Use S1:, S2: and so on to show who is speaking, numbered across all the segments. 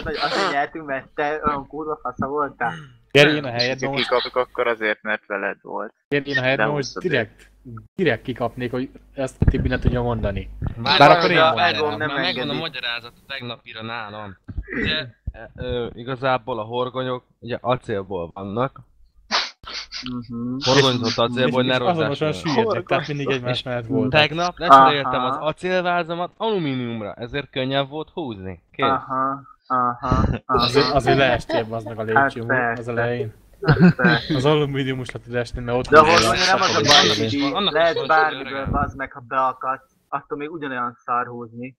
S1: mondtad, hogy azért nyertünk, mert te olyan kurva fasza voltál?
S2: Gyere én a
S3: És
S2: helyedbe
S3: ha
S2: most,
S3: kikapjuk, akkor azért, mert veled volt.
S2: gyere én a helyedbe most
S3: Lehúztad
S2: direkt kikapnék, hogy ezt a Tibi ne tudja mondani.
S4: Bár
S2: akkor én
S1: a
S2: mondanám.
S1: egóm nem
S4: már megvan a
S1: engedi.
S4: magyarázat a tegnapira nálam. Ugye, igazából a horgonyok ugye acélból vannak. Horgonyzott acélból, ne
S2: Azonosan
S4: rozzás.
S2: süllyednek, tehát mindig egymás mellett voltak.
S4: Tegnap lecseréltem az acélvázamat alumíniumra, ezért könnyebb volt húzni. Kész.
S1: Aha.
S2: Azért leestél bazd meg a lépcsőn
S1: persze.
S2: az elején.
S1: Persze.
S2: Az alumíniumos le tud esni, mert ott
S1: De a
S2: van
S1: horgonya nem az a baj,
S4: Annak is
S1: hogy
S4: van, annak is
S1: lehet
S4: van,
S1: bármiből
S4: öregem.
S1: bazd meg, ha beakadsz, attól még ugyanolyan szar húzni.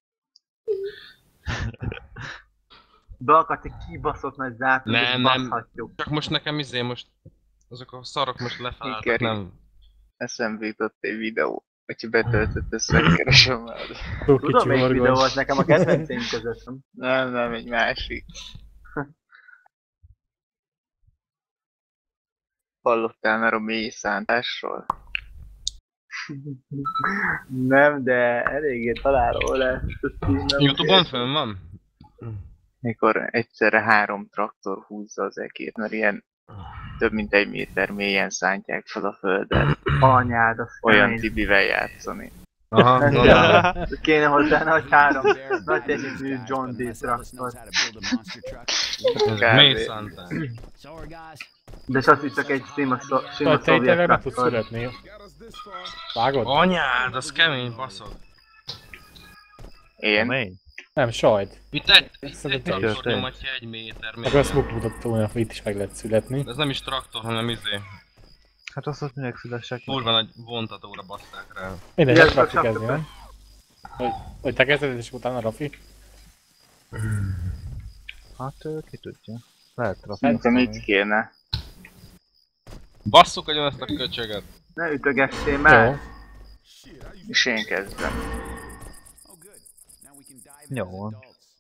S1: Beakadsz egy kibaszott nagy zápot, és
S4: Nem.
S1: baszhatjuk.
S4: Csak most nekem most azok a szarok most lefeleltek,
S3: Ikeri.
S4: nem.
S3: Eszembe jutott egy videó. Hogyha betöltött, ezt megkeresem már.
S2: túl kicsi
S1: Tudom, melyik videó
S2: horgony.
S1: volt nekem a kedvenceim között.
S3: Nem, egy másik. Hallottál már a mély szántásról?
S1: Nem, de eléggé találó lesz.
S4: Youtube-on fönn van?
S3: Mikor egyszerre 3 traktor húzza az ekét, mert ilyen több mint 1 méter mélyen szántják fel a földet.
S1: Anyád, az
S3: Olyan
S1: kemény.
S3: Tibivel játszani.
S4: Aha,
S1: Nem
S4: na,
S1: kell. Kéne hozzá nagy 3 nagy teljesítmű John Deere traktor.
S4: mély szántás.
S1: De az is csak egy sima
S2: Te
S1: szovjet
S2: tényleg meg tudsz
S1: traktor.
S2: születni. Vágod?
S4: Anyád, az kemény baszod.
S3: Én?
S2: Nem, sajt.
S4: Itt egy
S2: Szerintem
S4: traktor nyomatja 1 méter
S2: Akkor ezt
S4: mélyre.
S2: mutatta volna, hogy itt is meg lehet születni.
S4: De ez nem is traktor, hanem
S5: Hát azt ott minek szülessek.
S4: kurva nagy vontatóra baszták rá.
S2: Minden
S1: Igen,
S2: csak Rafi
S1: csak
S2: kezdni, nem? Hogy te kezded és utána Rafi?
S5: Hát ki tudja. Lehet Rafi.
S3: Szerintem így kéne.
S4: Basszuk agyon ezt a köcsöget.
S1: Ne ütögessél
S2: Jó.
S1: már!
S3: És én kezdem.
S5: Jó van.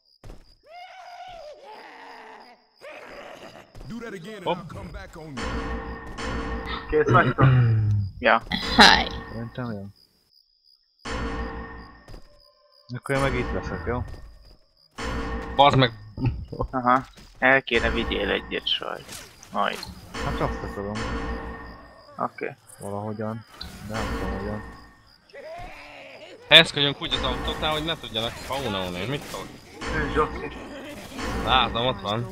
S1: Kész vagytok?
S3: Ja,
S6: Hi.
S5: Szerintem jó. Akkor én meg itt leszek, jó?
S4: Bazd meg.
S3: aha. El kéne vigyél egyet sajt. Majd.
S5: Hát azt akarom.
S3: Oké.
S5: Valahogyan. De nem tudom hogyan.
S4: Helyezkedjünk úgy az autóknál, hogy ne tudjanak faunolni. Mit tudok?
S1: Zsokki.
S4: Látom, ott van.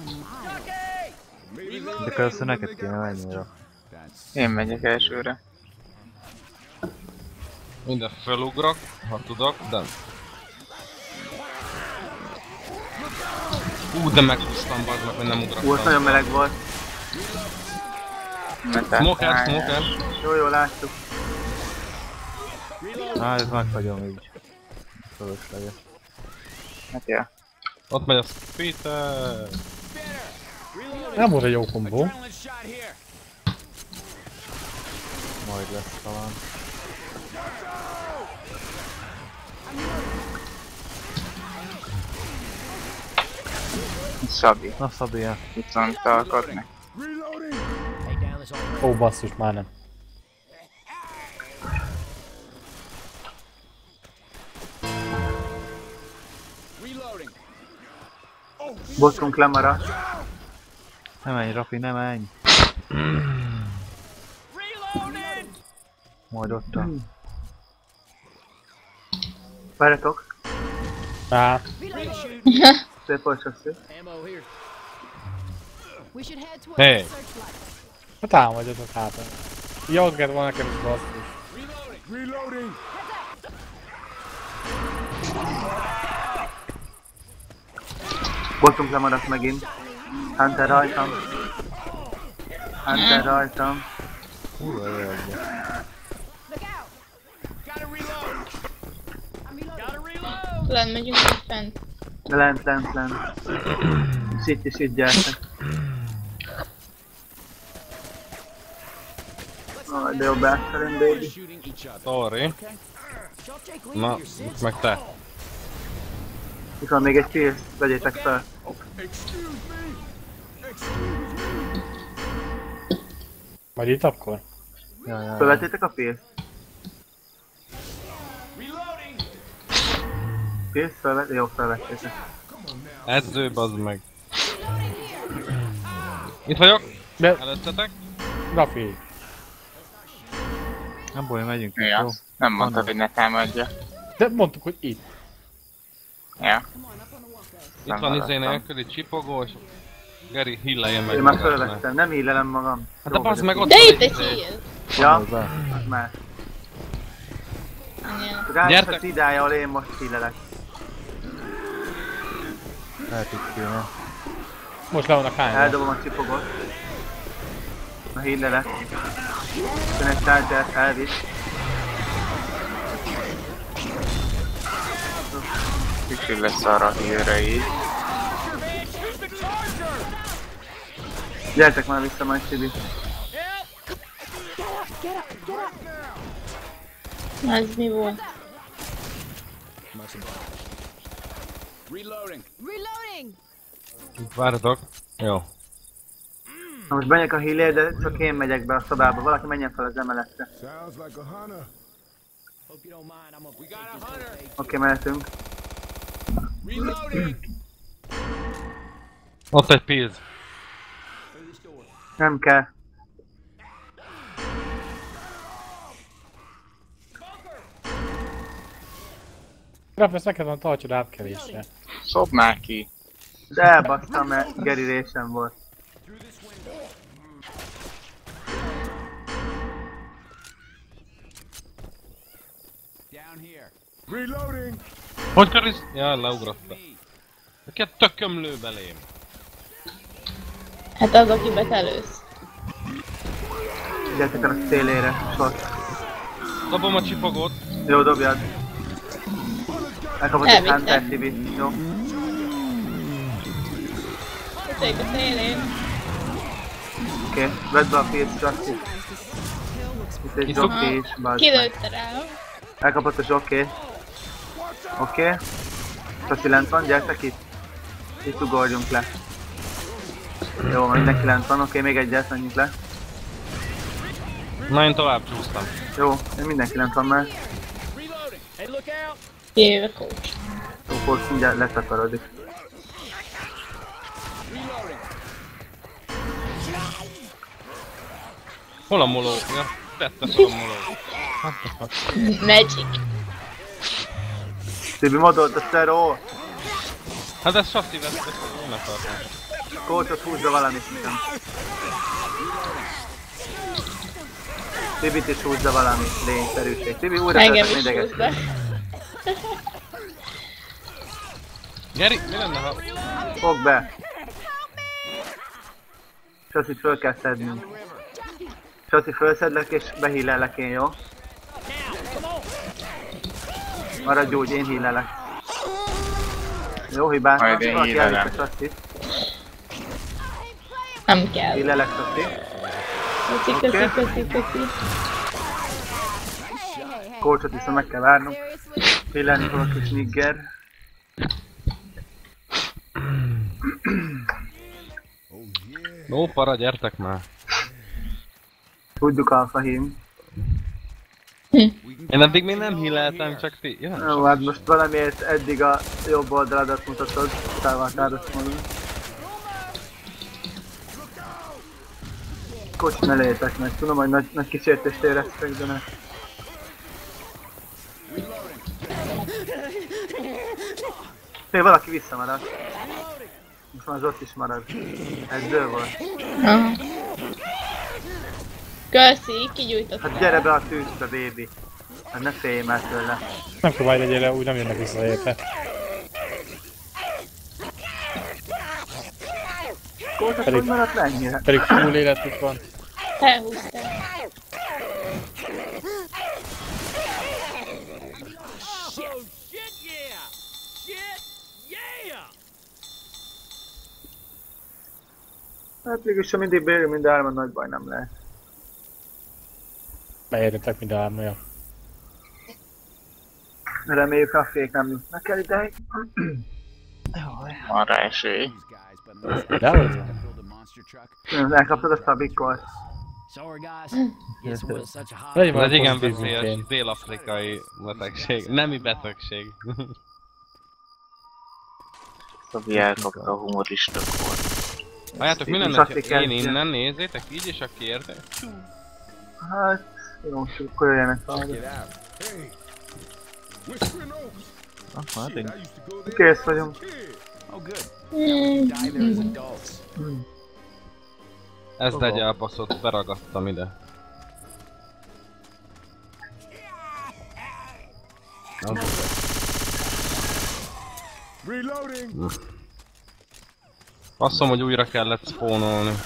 S5: De először neked kéne menni rá.
S3: Én megyek elsőre.
S4: Minden felugrok, ha tudok, de... De meghúztam, bazd meg, hogy nem ugrok.
S1: Volt, nagyon meleg volt.
S4: Smoker, smoker.
S1: Jó, láttuk.
S5: Ez meghagyom így. Fölösleges.
S3: Hát ja.
S4: Ott megy a Peter.
S2: Nem volt egy jó kombó.
S5: Majd lesz talán.
S3: Szabi.
S5: Na Szabia.
S3: Viszont alkotni.
S2: Ó, basszus, már nem.
S1: Bosszunk lemaradt.
S5: Ne menj Rafi, ne menj! Majd ott a...
S1: Várjatok.
S2: Á,
S1: Szép volt, csak szép.
S4: Hey.
S2: hát támadjatok hátra. Jogger van nekem is basszus.
S1: Bosszunk lemaradt megint. Hunter rajtam. Hunter rajtam.
S5: Kurva jó egyet.
S6: Len megyünk vagy fent.
S1: Lent. Itt gyertek. De jobb átszerint, baby.
S4: Sorry. Na, itt meg te.
S1: Itt van még egy fél, vegyétek fel.
S2: Majd itt akkor?
S5: Ja.
S1: Fölvettétek a fél? Fél felvett? Jó, felvettétek.
S4: Edző, bazd meg. Itt vagyok.
S2: De,
S4: Előttetek.
S2: Rafi,
S5: Nem baj, megyünk.
S3: Mi
S5: Jó.
S3: az? Nem mondtad, hogy ne támadja.
S2: de mondtuk, hogy itt.
S3: Ja.
S4: Itt
S3: Nem
S4: van izé
S3: hallottam.
S4: nélküli csipogós. Geri, hilleljen meg.
S1: Én már
S4: magát, ne.
S1: fölvettem, nem hílelem magam.
S4: Hát de bazd meg ott
S6: De
S4: van
S6: itt egy
S4: izé.
S6: heal.
S1: Ja,
S5: Hozzá.
S1: az már.
S6: Igen.
S1: Rájössz
S4: Gyertek.
S1: az idája, ahol én most hílelek.
S5: Lehet itt kéne.
S2: Most le vannak hányra.
S1: Eldobom a csipogot. Na hílelek. Jön egy charger, elvisz.
S3: Szükség lesz arra a hírre így.
S1: Gyertek már vissza majd, Tibi.
S6: Ez mi volt?
S4: Várjatok. Jó.
S1: Na most bemegyek a hílér, de csak én megyek be a szobába. Valaki menjen fel az emeletre. Oké, mehetünk.
S4: Ott egy pilz.
S1: Nem kell.
S2: Rafi, ezt neked van tartsod átkelésre.
S3: Szobd már ki.
S1: De elbasztam, mert Geri résem volt.
S4: Hogy Karis? Ja, leugrotta. Neked tököm lő belém.
S6: Hát az, aki betelősz.
S1: Gyertek el a szélére, sort.
S4: Dobom a csipogót.
S1: Jó, dobjad. Elkapott egy
S6: Elvittem.
S1: Hunter, Tibi. Jó.
S6: Köszönjük a szélén.
S1: Oké, vedd be a Pierce Justit. Itt egy
S4: Itt
S1: jockey is, bazd meg.
S6: Kilőtte rá.
S1: Elkapott a jockey. Oké. Sasi lent van, gyertek itt. Itt ugorjunk le. Jó, mindenki lent van, oké, még egyet, menjünk le.
S4: Na, én tovább csúsztam.
S1: Jó, mindenki lent van már.
S6: Kivéve coach.
S1: Jó, Force mindjárt letakarodik.
S4: Hol a moló? Ja, tette fel a moló.
S6: Magic.
S1: Tibi modolt a Zero.
S4: Hát ez Sassi vesz, ezt én ne tartom.
S1: Coachot húzza valamit nekem. Tibit is húzza valami lényszerűség. Tibi újra
S6: Engem
S1: szeretek
S6: is
S1: ideges.
S6: húzza.
S4: Geri, mi lenne ha...
S1: Fogd be! Sassit föl kell szednünk. Sassi fölszedlek és behílellek én, jó? Maradj úgy, én hílelek. Jó, hibáztam.
S3: Majd én
S1: Valaki
S3: hílelem.
S1: elvitte Sassit.
S6: Nem kell.
S1: Hílelek Sassi.
S6: Köszi.
S1: Coachot viszont meg kell várnunk. Hílelni fogok kis nigger.
S4: Ó, para, gyertek már.
S1: Tudjuk Alpha hím.
S4: Én eddig még nem hilleltem, csak ti. Ja,
S1: Jó, hát most valamiért eddig a jobb oldaladat mutatod. Távoltáros módon. Coach, ne lépek meg. Tudom, hogy nagy kísértést éreztek, de ne. Hé, valaki visszamarad. Most már az ott is marad. Edző volt.
S6: Aha. Köszi, kigyújtottam.
S1: Hát gyere be a tűzbe, baby. Hát ne félj már tőle.
S2: Nem próbálj legyél le, úgy nem jönnek vissza érte.
S1: Coach,
S2: Pedig-
S1: hogy maradt le ennyire?
S2: Pedig full életük van.
S6: Elhúztál.
S1: Hát végülis ha mindig bérül, mind hárman nagy baj nem lehet.
S2: Beérdetek mind a hármaja.
S1: Reméljük a fék nem jutnak el ideig.
S3: Van rá esély.
S2: De hogy van?
S1: Elkaptad a szabikot.
S2: Legyen
S4: ez egy igen
S2: pozitív
S4: veszélyes
S2: minként.
S4: dél-afrikai betegség. Nemi betegség.
S3: Tobi elkapta a humorista kort.
S4: Halljátok, mi lenne, ha én innen nézzétek így, és aki érte?
S1: Hát, jó, akkor jöjjenek arra.
S5: Hát én
S1: Kész vagyunk.
S4: Ez egy elbaszott, beragadtam ide. Azt mondom, hogy újra kellett spawnolni.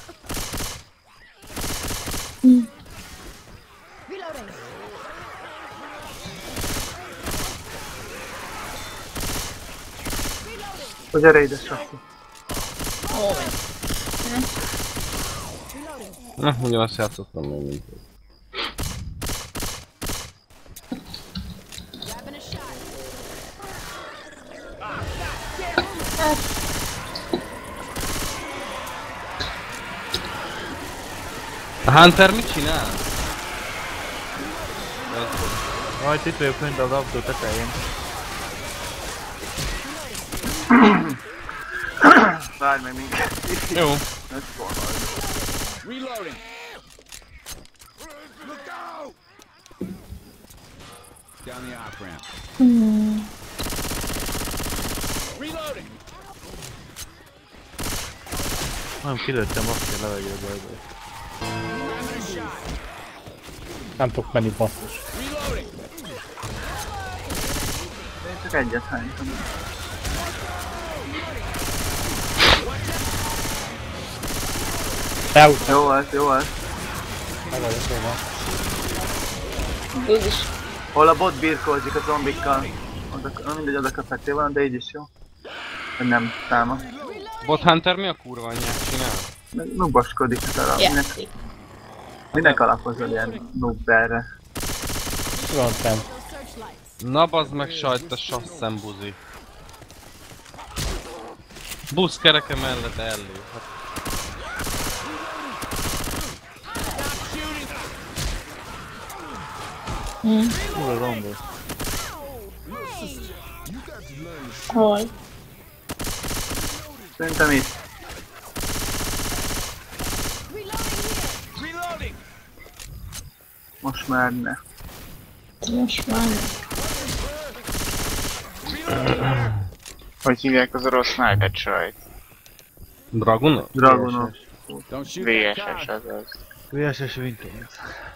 S1: Hogy gyere ide, Sassi.
S6: Ó,
S4: Na, ugyanazt játszottam még mint. A Hunter mit csinál?
S5: majd itt vagyok mind az autó tetején.
S1: Várj meg minket.
S4: Jó.
S1: Ez volna.
S7: Reloading. Look out! Down the op ramp. Reloading.
S5: Nem, kilőttem azt a levegőből.
S2: Nem tudok menni, basszus.
S7: Reloading.
S1: Én csak egyet hánytam.
S2: Elúszom.
S1: Jó az, jó az.
S2: Meg vagyok szóval.
S6: úgyis.
S1: Hol a bot birkózik a zombikkal. Oda, mindegy, oda kaphattél volna, de így is jó. Hogy nem támad.
S4: Bot Hunter mi a kurva anyját csinál?
S1: Nubaskodik az alap.
S6: Játszik.
S1: Minek alapozol ilyen nubberre?
S2: Frontem.
S4: Na bazd meg sajt a sasszem buzi. Busz kereke mellett ellő. Hát,
S5: Hol a rombol?
S6: Hol?
S1: Szerintem itt.
S7: Reloading.
S1: Most már ne.
S6: Most már nem.
S3: Hogy hívják az orosz sniper csajt?
S4: Dragunov?
S1: Dragunov.
S7: Don't shoot that
S3: VSS
S7: cock.
S3: azaz.
S5: VSS Winter.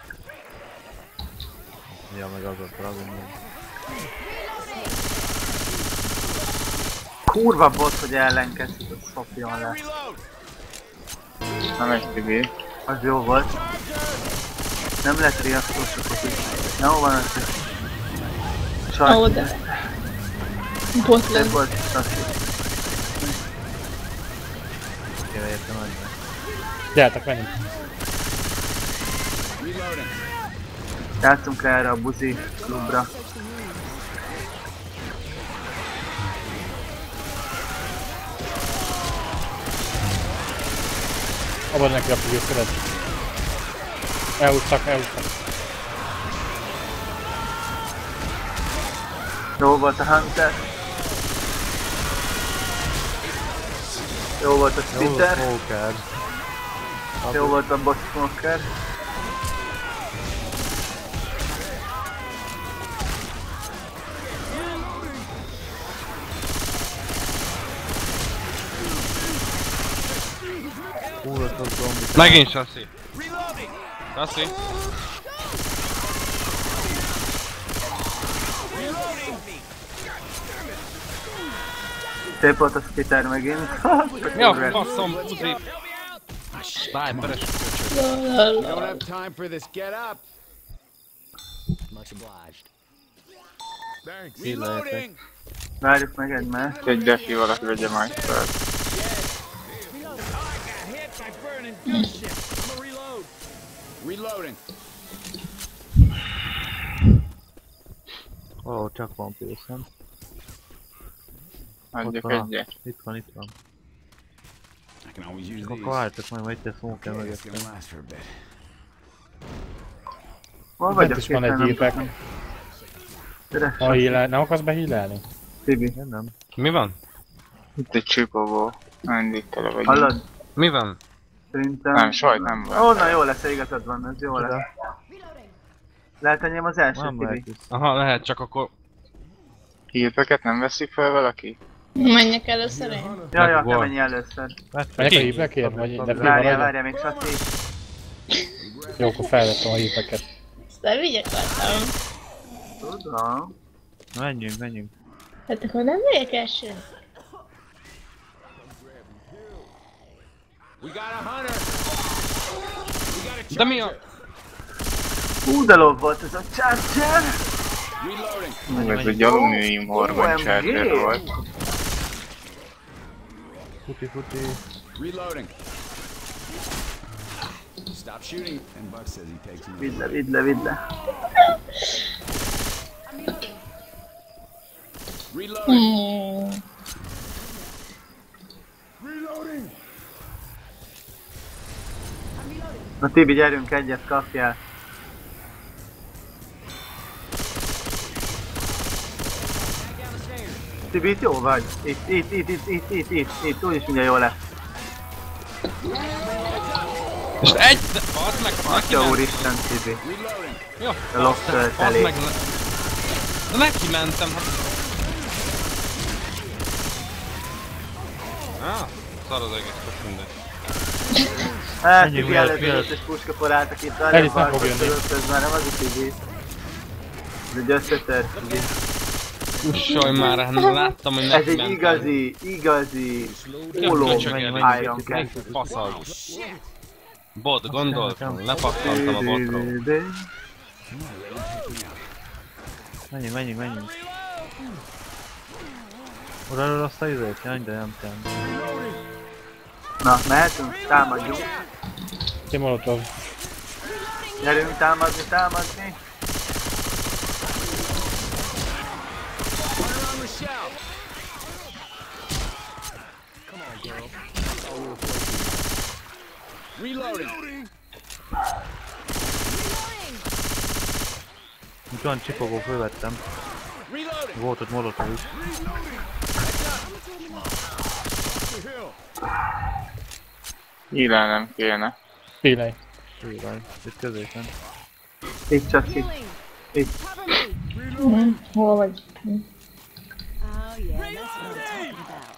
S5: Ja, meg az a Dragon.
S1: Kurva bot, hogy ellenkezik, hogy szopjon le.
S7: Reload.
S3: Nem egy Tibi.
S1: Az jó volt. Nem lett riasztósokot is. Jó van az is.
S6: Ó,
S1: Sajt.
S6: de... Bot
S1: Szép
S6: lesz.
S1: volt, Sassi.
S5: Kire értem annyi.
S2: Gyertek, menjünk.
S7: Reloading.
S1: Játszunk le erre a buzi klubra.
S2: Abban neki a figőszöret. Elúsztak, elúsztak.
S1: Jó volt a Hunter. Jó volt a
S5: Jó,
S1: Spitter.
S5: Smoker.
S1: Jó volt a Bot Smoker.
S5: Húzott az zombit.
S4: Megint Sassi. Sassi.
S1: Szép volt a Spitter megint.
S4: Mi a faszom buzi? Sniperes
S7: Don't have time for this. Get up. Much obliged. Thanks. Reloading.
S1: Várjuk meg egymást.
S3: Egy defi valaki vegye majd fel.
S7: Hit by burning gunship. I'm a reload. Reloading.
S5: Valahol csak van pészem.
S3: Adjak
S5: Ott van.
S3: egyet.
S5: Itt van, itt van.
S7: I can always use
S5: Akkor
S7: these.
S5: álltak majd itt a Smoker
S7: Okay, it's
S5: mögött.
S7: gonna last for a bit.
S1: Hol
S2: Bent
S1: vagyok?
S2: is van
S1: Éppen
S2: egy
S1: nem
S2: épek.
S1: tudom. Gyere,
S2: Ha hílel, nem akarsz behílelni?
S1: Tibi.
S5: Én nem.
S4: Mi van?
S3: Itt egy csipogó. Mindig tele vagyunk.
S1: Hallod?
S4: Mi van?
S1: Szerintem...
S3: Nem, sajt nem van.
S1: Ó, na jó lesz, igazad van, ez jó lesz. Lehet enyém az első,
S5: Nem lehet
S1: Tibi?
S5: vissza.
S4: Aha, lehet, csak akkor...
S3: Hírpeket nem veszik fel valaki?
S6: Menjek először én?
S1: Ja, te
S4: Megvan.
S1: menj először.
S5: Vett
S2: Megyek a
S4: Ki?
S2: hívekért? Vagy de
S1: Várjál,
S2: félre
S1: várjál, még Sassi.
S2: Jó, akkor felvettem a híveket.
S6: Aztán vigyek láttam.
S1: Tudom.
S5: Menjünk, menjünk.
S6: Hát akkor nem megyek első.
S7: We got a hunter. We got a
S4: De mi a...
S1: Hú, de lov volt ez a charger!
S7: reloading.
S3: Ez egy alumínium horgon
S1: OMG.
S3: charger volt.
S5: Futi, futi.
S7: Reloading. Stop shooting. And Buck says he takes me.
S1: Vidd le, vidd le, vidd le.
S7: Reloading.
S1: Na Tibi, gyerünk egyet, kapjál. Tibi, itt jó vagy. Itt, úgyis mindjárt jó lesz.
S4: És egy... De, az meg... Neki
S1: Atya
S4: ment.
S1: úristen, Tibi.
S4: Jó.
S1: A loptölt
S4: Az
S1: elég.
S4: meg... De neki mentem, hát... Szar az egész, csak mindegy.
S1: Hát,
S5: Menjünk
S1: Tibi
S5: el,
S1: előtt
S5: mielőtt.
S1: összes puskaporáltak itt,
S2: El is
S1: arra
S2: nem fog jönni.
S1: ez már nem az a Tibi. Ez egy összetört Tibi.
S4: Ussolj már, hát láttam, hogy
S1: Ez
S4: neki
S1: egy
S4: mentem.
S1: igazi
S4: Ki a
S1: póló
S4: köcsöged?
S1: Iron
S4: Még
S1: Cat.
S4: faszal. Bot, gondoltam, lepattantam a botról.
S5: Menjünk, menjünk, menjünk. Oda azt a izét? Jaj, de nem kell.
S1: Na, mehetünk, támadjunk.
S2: Ki molotov.
S1: Gyerünk támadni, támadni.
S7: Hunter on Rochelle. Reloading.
S5: Itt van csipogó, fölvettem.
S7: Reloading.
S5: Volt ott molotov is.
S3: Hílelnem kéne.
S2: Pillej.
S5: Jaj, itt középen.
S1: Itt csak itt. Itt.
S6: Hol vagy?
S8: Oh yeah, that's what I'm talking about.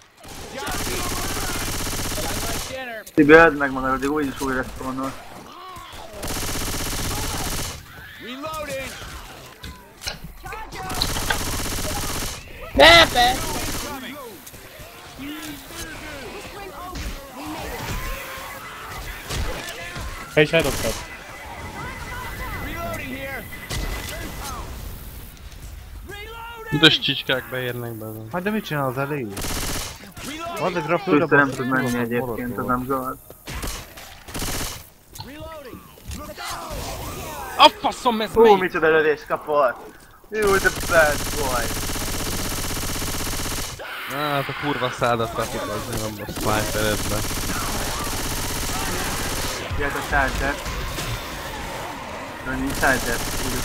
S7: Dinner.
S1: Tibi, öld meg magad, addig úgyis újra spawnol.
S7: Reloading.
S6: Pepe!
S2: Te is eldobtad?
S7: Reloading here.
S4: Üdös csicskák beérnek be.
S5: Hát de mit csinál az elég?
S7: Reloading.
S5: Addig rá fölre
S1: Tűzre nem
S5: basszott
S1: tud menni
S5: molotov,
S1: egyébként, az
S5: molotov.
S1: nem zavar.
S7: Reloading.
S4: A faszom, ez
S1: Hú,
S4: melyik?
S1: micsoda lövés kapott! You the bad boy!
S4: Hát a kurva szádat rakik az nem a sniperedbe.
S1: Jöhet a charger. De nincs charger.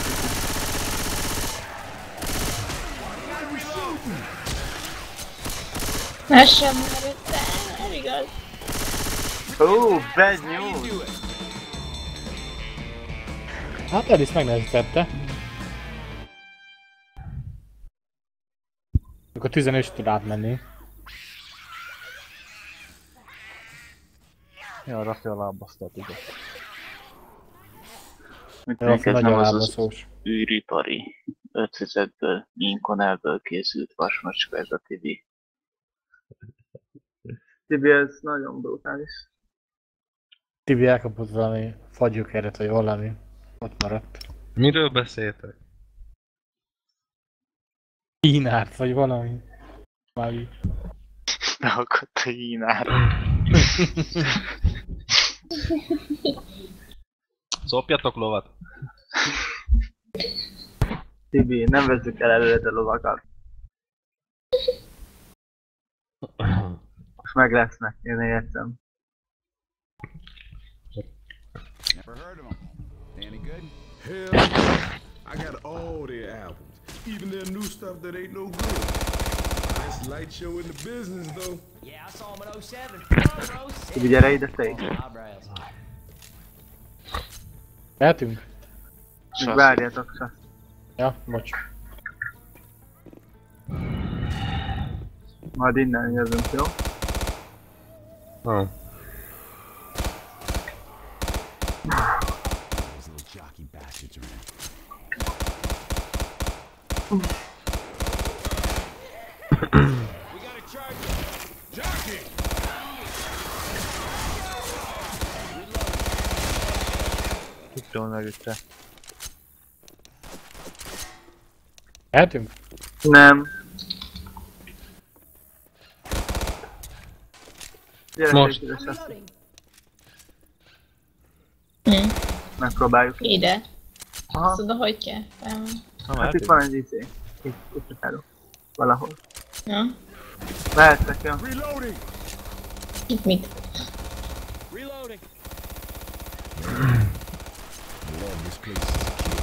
S6: Ez sem merült el, nem igaz.
S1: Bad news!
S2: Hát Alice megnehezítette. Akkor 15 is tud átmenni.
S5: Ja, rakja a lábasztát, ugye.
S1: Mit
S2: Jó,
S1: mondjuk, ez
S2: nagyon
S1: nem az az
S2: lábaszós.
S3: űripari 500-ből Inconelből készült vasmacska ez a Tibi.
S1: Tibi, ez nagyon brutális.
S2: Tibi elkapott valami fagyokeret, vagy valami. Ott maradt.
S4: Miről beszéltek?
S2: Kínárt, vagy valami. Már így.
S3: Beakadt a hínára.
S4: Szopjatok lovat.
S1: Tibi, nem vezzük el előred a lovakat. Most meg lesznek, én értem.
S7: Never heard of them. Any good?
S9: Hell yeah. I got all their albums. Even their new stuff that ain't no good.
S7: Best light show in the business, though.
S9: Yeah, I saw him in 07. Bro, 07.
S1: Tibi, gyere ide te is.
S9: Eyebrows.
S2: Mehetünk?
S1: Még
S3: Sassi.
S1: várjátok se.
S2: Ja, bocs.
S1: Majd innen jövünk, jó?
S4: Ah.
S7: Those little jockey bastards around. We got a charge. Jockey!
S5: Tudtam megütte.
S2: Mehetünk?
S1: Nem. Gyere
S4: Most.
S1: te is ide, Sassi.
S8: Reloading.
S1: Megpróbáljuk.
S6: Ide.
S1: Aha.
S6: Azt oda hogy kell?
S5: Na,
S1: Hát itt van egy izé. Itt állok. Valahol.
S6: Ja.
S1: Lehettek, jó?
S7: Reloading!
S6: Itt mit?
S7: Reloading! Love this place as a kid.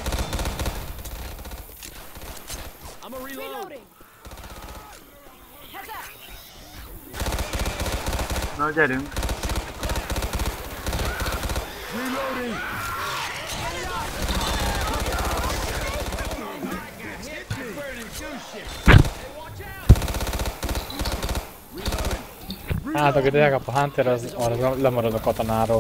S7: I'm a reload.
S8: Reloading. Heads up.
S1: Na, gyerünk.
S7: Reloading!
S2: Hát, aki elkap a Hunter, az arra lemarad a katonáról.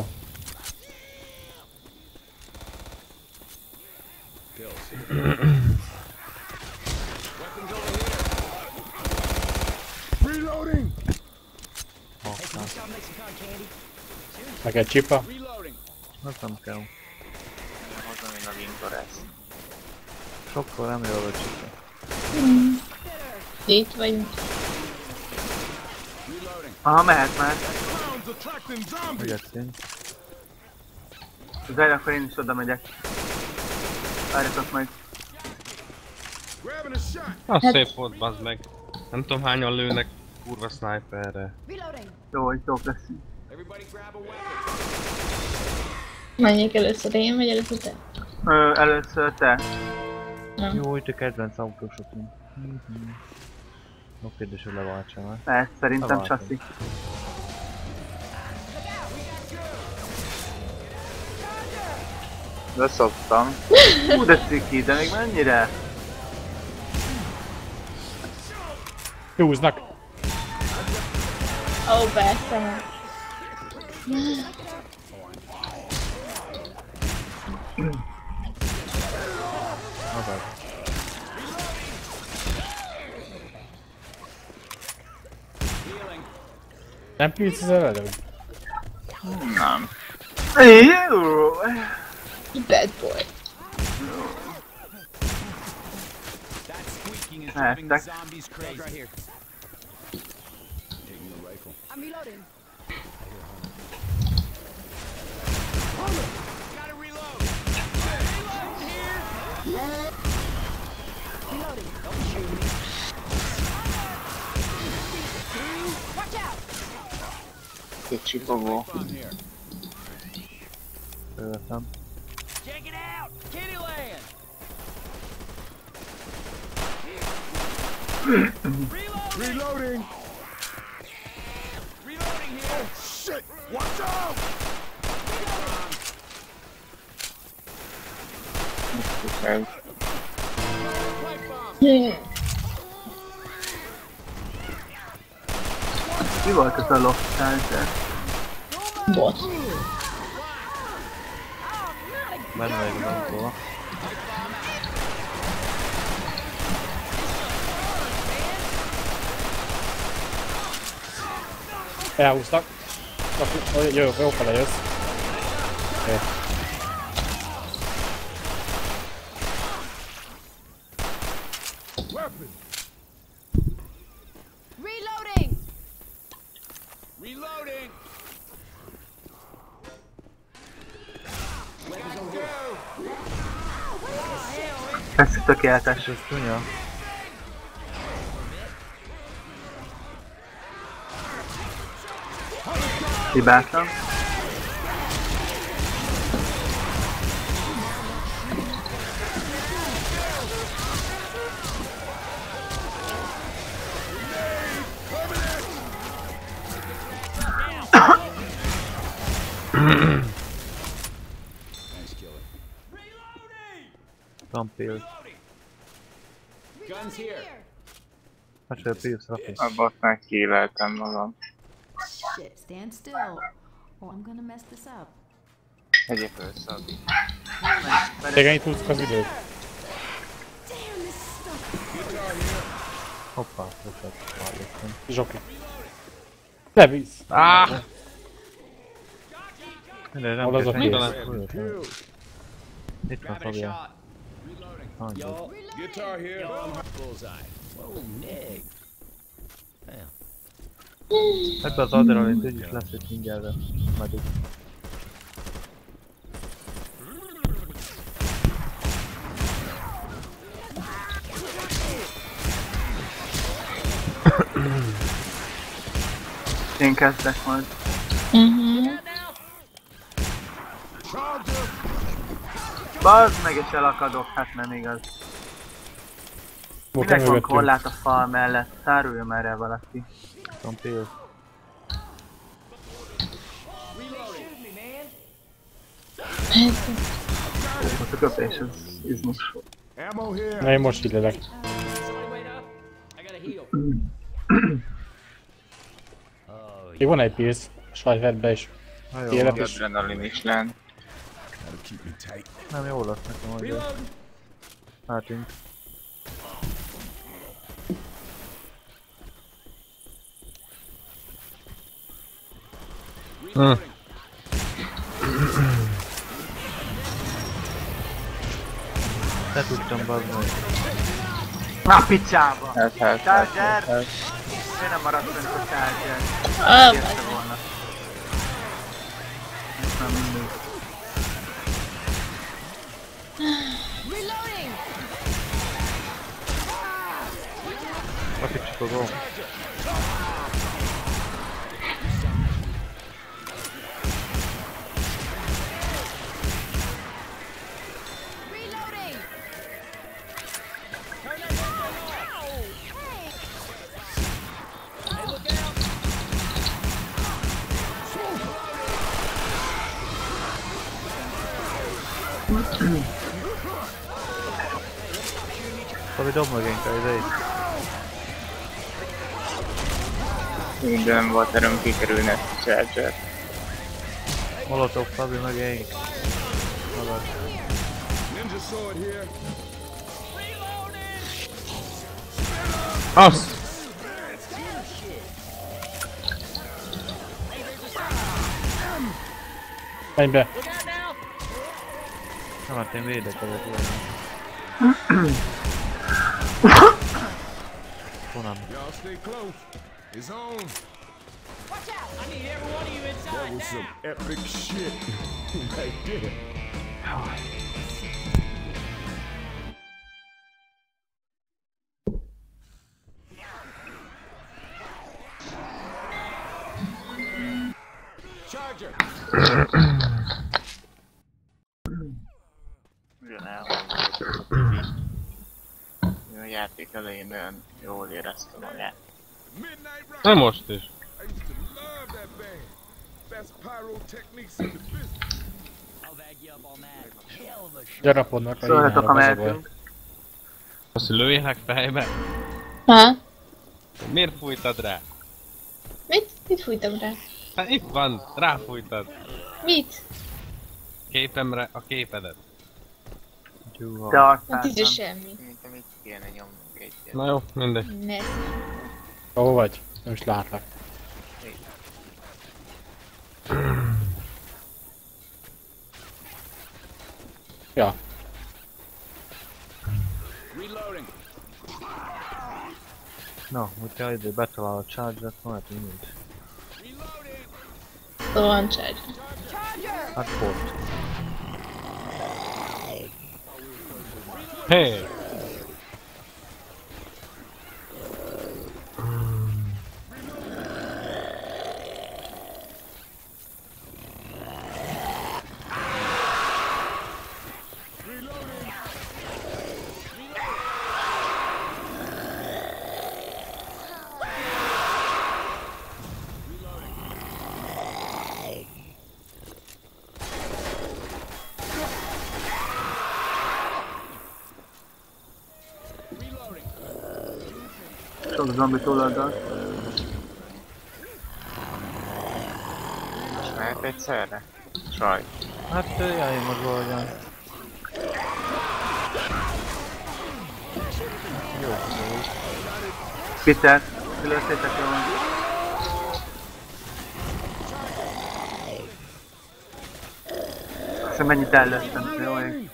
S7: Reloading!
S2: Meg egy csipa.
S7: Reloading!
S5: Az nem kell.
S3: Hozom én a Vintorest.
S5: Sokkal nem jól csinálni.
S6: Itt vagyunk.
S1: Aha, mehet.
S7: Clowns attracting zombies!
S5: Ügyetszünk.
S1: Zajra, akkor én is oda megyek. Várjatok majd.
S7: Grabbing a shot!
S4: Az szép volt, bazd meg. Nem tudom hányan lőnek kurva sniperre.
S8: Reloading.
S1: Jó, hogy jók leszünk.
S7: Everybody grab a weapon!
S6: Menjek először én, vagy először te?
S1: Először te.
S5: Jó, itt a kedvenc autósokunk. Jó kérdés, hogy leváltsam el.
S1: Persze, szerintem
S5: Leváltom.
S1: Chassi.
S3: Leszoptam.
S1: Hú, de ciki, de még mennyire?
S2: Húznak.
S6: Ó, persze.
S5: Azaz.
S2: Nem pízzel előbb?
S3: Nem.
S1: Jó.
S6: Bad boy.
S7: That squeaking is
S1: Ah,
S7: driving the
S1: stuck.
S7: zombies crazy. Right here. Taking the rifle.
S8: I'm reloading.
S7: Gotta reload!
S8: Reloading.
S9: Don't shoot me.
S8: Watch out.
S3: Kicsi fogó.
S7: On here.
S5: Követem.
S9: Check it out! Kittyland!
S7: Reloading! Reloading here! Shit! Watch out!
S3: Meg.
S7: Pipe bomb!
S1: Mi volt ez a Lofthánzer?
S6: Bot.
S5: Benne vagy az autóba.
S2: Elhúztak. Jó fele jössz. Oké.
S7: Weapon!
S8: Reloading.
S7: Reloading!
S1: Ez tökéletes.
S5: És ez csúnya.
S1: Hibátlan.
S5: van Pills.
S7: Guns here.
S5: Hát se Pills rakni.
S3: A botnál kiéleltem magam.
S8: Shit, stand still, or I'm gonna mess this up.
S3: Egyéb összead.
S2: Tegeni tudsz az időt?
S5: Hoppá, bocsánat, hallottam.
S2: Zsoki. Ne víz!
S5: Minden, nem
S2: Hol az a
S5: kell
S2: Pills?
S5: senki. Itt van Fabian. Hangod.
S7: Yo, guitar here. Yo, I'm bullseye. Whoa, Nick.
S5: Ebbe az adrenalint úgyis lesz itt mindjárt. Majd itt.
S1: Én kezdek majd. Bazd meg és elakadok, hát nem igaz. Minek van korlát a fal mellett? Száruljon erre valaki.
S5: Van Pills.
S1: A köpés az izmus.
S7: Ammo here.
S2: Na én most hillelek. Még van egy Pills. Sajtverbe is. Életes.
S3: Adrenalin is lent.
S7: That'll keep me tight.
S5: Nem, jó lesz nekem, hogy hátink. Te tudtam, bazd meg.
S1: Na picsába!
S3: Hát.
S1: Charger! Miért nem maradt fent a Charger? Érte volna. Most már mindig.
S5: Aki csipogó. Fabi, dob meg inkább idejét.
S3: De nem volt erőm kikerülni ezt a Charger.
S5: Molotov, Fabi, meg én. Magad.
S7: Ninja sword here.
S4: Az!
S2: Menj be!
S5: Nem, hát én védekezek volna. Honnan?
S7: Y'all stay close. It's on.
S9: Watch out! I need every one of you
S7: That
S9: inside
S7: was some
S9: now.
S7: epic shit right there. Charger.
S3: Ugyan a játék elején olyan jól érezte magát.
S7: Midnight Rock.
S4: Nem most is.
S7: I used to love that band. Best pyrotechnics in the business.
S9: I'll bag you up on that. Hell of a shot.
S2: Gyarapodnak a
S1: Szóljatok, ha
S2: híjának, az a baj.
S1: mehetünk.
S4: Azt lőjélek fejbe?
S6: Ha?
S4: Miért fújtad rá?
S6: Mit? Mit fújtam rá?
S4: Hát itt van, ráfújtad.
S6: Mit?
S4: Képemre a képedet.
S5: Gyúha.
S1: Te
S6: Hát
S1: arcáltam.
S6: így semmi.
S3: Szerintem itt kéne nyomnunk egyet.
S4: Na jó, mindegy.
S6: Ne.
S2: Hol vagy? Nem is látlak. Ja,
S7: Reloading.
S5: Na, hogyha ide betalál a Charger-t, majd nincs.
S6: Szóval van charge.
S5: Hát pont.
S4: Hé!
S1: Sok zombi túloldal.
S3: És mehet egyszerre? Saj.
S5: Hát jöjjön az oldjan. Jó, jó.
S1: Peter, lőttétek jól. Azt mennyit ellőttem, jó ég.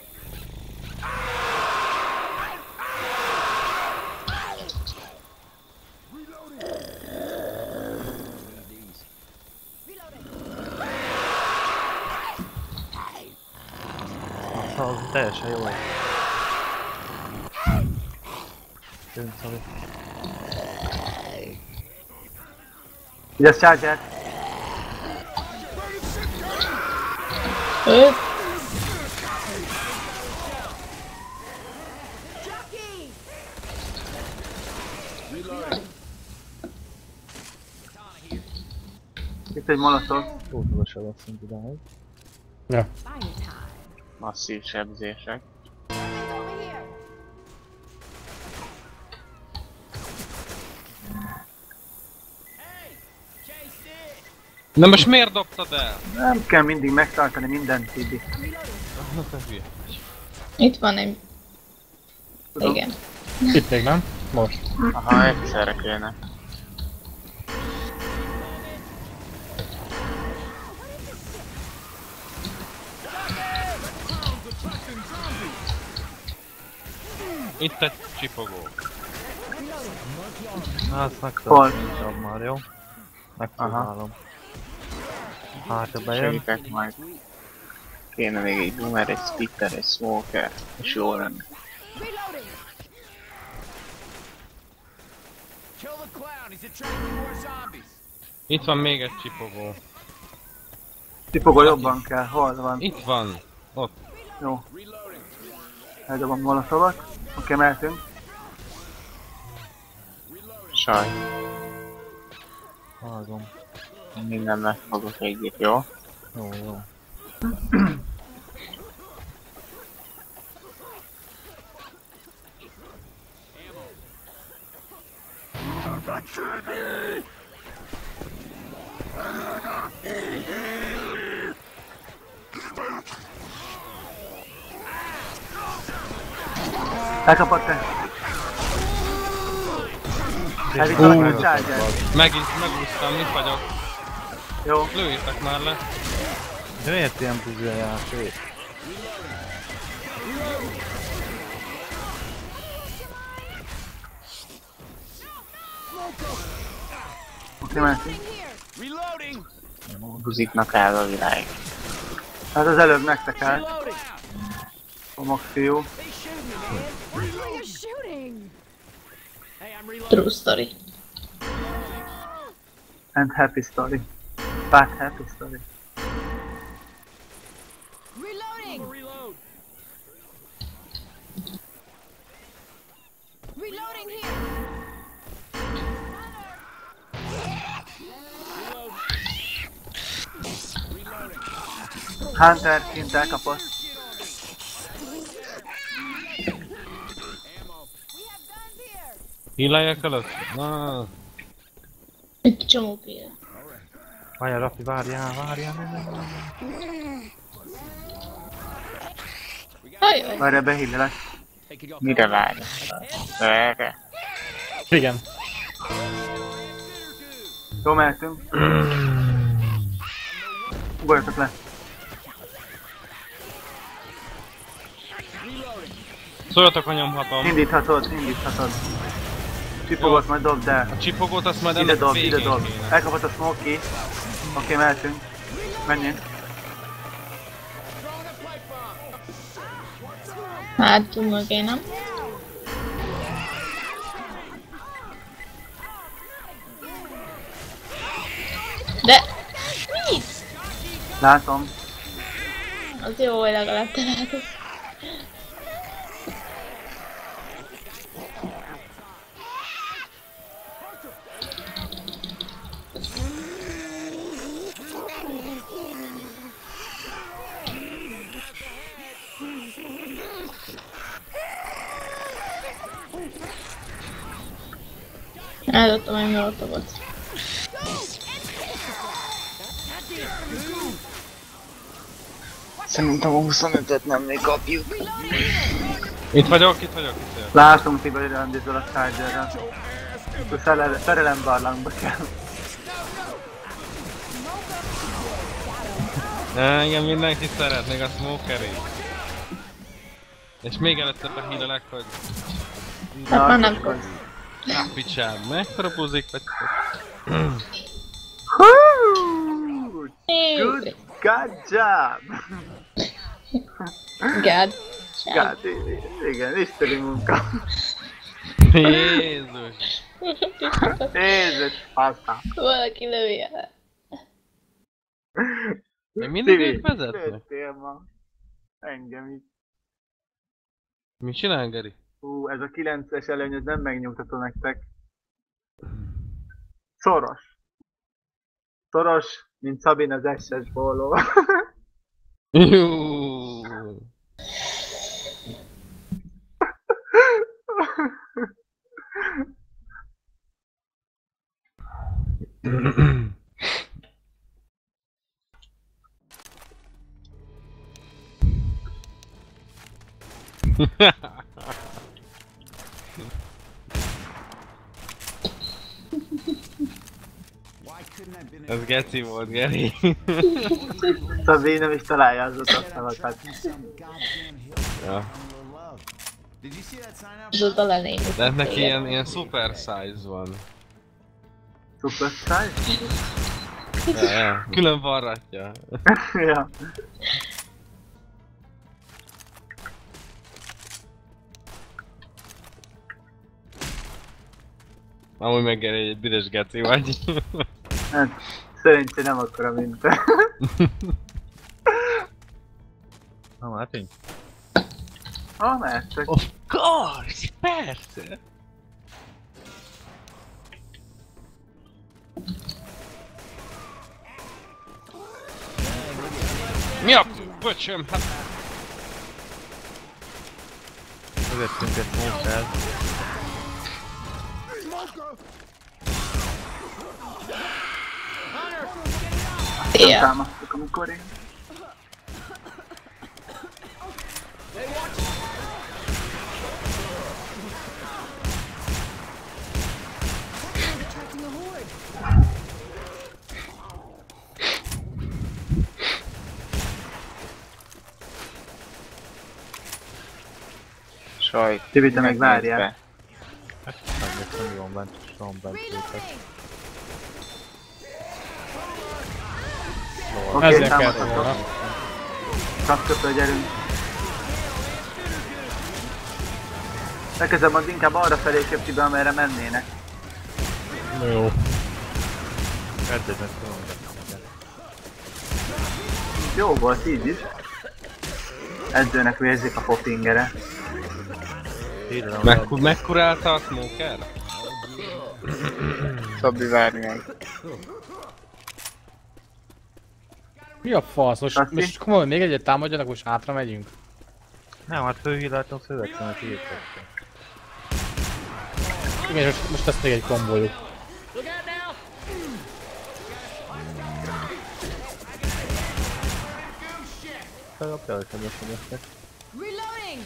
S5: Az teljesen jó. Jön, sorry.
S1: Ugye Charger?
S6: Őt.
S1: Itt egy molotov.
S5: Óvatosan leszünk idáig.
S2: Ja.
S8: Fire time.
S3: Masszív sebzések.
S4: Na most miért dobtad el?
S1: Nem kell mindig megtartani mindent, Tibi.
S4: Na te hülye.
S6: Itt van egy...
S1: Tudom.
S6: Igen.
S2: Itt még nem? Most.
S3: Aha, egyszerre kéne.
S4: Itt egy csipogó.
S5: Hát
S1: Hol?
S5: megtalálom már, jó? Megpróbálom. Hát, ha bejön.
S3: Segítek majd. Kéne még egy boomer, egy spitter, egy smoker, és jó lenne.
S7: Kill the clown. He's attracting more zombies.
S4: Itt van még egy csipogó.
S1: Tipogó jobban kell, hol van?
S4: Itt van. Ott.
S1: Jó. Eldobom molotovat. Oké, mehetünk.
S3: Saj.
S5: Vágom.
S3: Minden megfogok egyet, jó?
S5: Jó, jó.
S1: Elkapott te. Elvittalak a Charger.
S4: Megúsztam, itt vagyok.
S1: Jó.
S4: Lőjétek már le.
S5: Miért ilyen buzsajás?
S1: Oké, mehetünk.
S7: Reloading.
S3: Buziknak áll a világ.
S1: Hát az előbb nektek állt.
S7: Reloading.
S1: Homok fiú.
S7: They shoot me, man.
S8: Who are you shooting?
S7: Hey, I'm reloading.
S6: True story.
S1: And happy story. Bad happy story.
S8: Reloading.
S7: Reload.
S8: Reloading here.
S1: Hunter kint elkapott.
S4: Híleljek előtt? Na,
S6: Egy csomó kill.
S5: Várjál, Rafi, várjál.
S6: Ajaj.
S1: Várjál, behílelek.
S3: Mire várj? Erre?
S2: Igen.
S1: Jó, mehetünk. Ugorjatok le.
S4: szóljatok, ha nyomhatom.
S1: Indíthatod. Csipogót majd dobd el.
S4: A csipogót azt majd
S1: Ide
S4: ennek a
S1: dob,
S4: végén
S1: ide dob.
S4: kéne.
S1: Elkapott a Smokey. Oké, mehetünk. Menjünk.
S6: Hát, mögé nem. De... Mit?
S1: Látom.
S6: Az jó, hogy legalább te látod. Eldobtam egy molotovot.
S3: Szerintem a 25-et nem még kapjuk.
S4: Itt vagyok.
S1: Látom Tiberi randizol a Chargerrel. A szerelem barlangba kell.
S4: Igen, mindenki szeret, még a smokerét. És még előtte behílelek, hogy...
S6: Hát már nem tudsz.
S4: Picsám, mekkora buzik vagy?
S1: Good job!
S6: God.
S1: God, igen, isteni munka.
S4: Jézus!
S1: Jézus, faszá.
S6: Valaki lője el.
S4: Még mindig őt vezetnek?
S1: Lőttél ma. Engem is.
S4: Mit csinál, Geri?
S1: Ez a 9-es előny, ez nem megnyugtató nektek. Szoros. Szoros, mint Szabin az SS bóló.
S4: Jó. Ez geci volt, Geri.
S1: Szabin nem is találja az utat.
S4: Ja.
S6: Azóta lenézett.
S4: De neki ilyen super size van.
S1: Super size?
S4: Ja. Külön varratja.
S1: Ja.
S4: Amúgy meg Geri egy büdös geci vagy.
S1: Hát, szerencsé nem akkora, mint te.
S5: Na, hát én.
S1: Mehettek.
S4: Of course, persze! Mi a pöcsöm? Hát...
S5: Vezettünk egy smoke-el.
S1: Nem támasztok, amikor én.
S3: Sajt.
S1: Tibi, te meg várjál.
S5: Megnéztem, mi van bent, és van bent őket.
S1: Oké,
S2: Ezzel kell
S1: támasztok.
S2: volna.
S1: Kapcsolatba gyerünk. Legközelebb az inkább arra felé köpti be, amerre mennének.
S2: Jó.
S5: Edződnek tudom,
S1: Jó volt így is. Edzőnek vérzik a poppingere.
S4: Megkurálta a smoker?
S3: Szabi, várj meg.
S2: Mi a fasz? Most komolyan még egyet támadjanak, most hátra megyünk?
S5: Nem, hát főhíláltam szövettem, hogy írtak.
S2: Igen, most lesz még egy kombójuk.
S5: Felapja, hogy sebeskedettek.
S8: Reloading!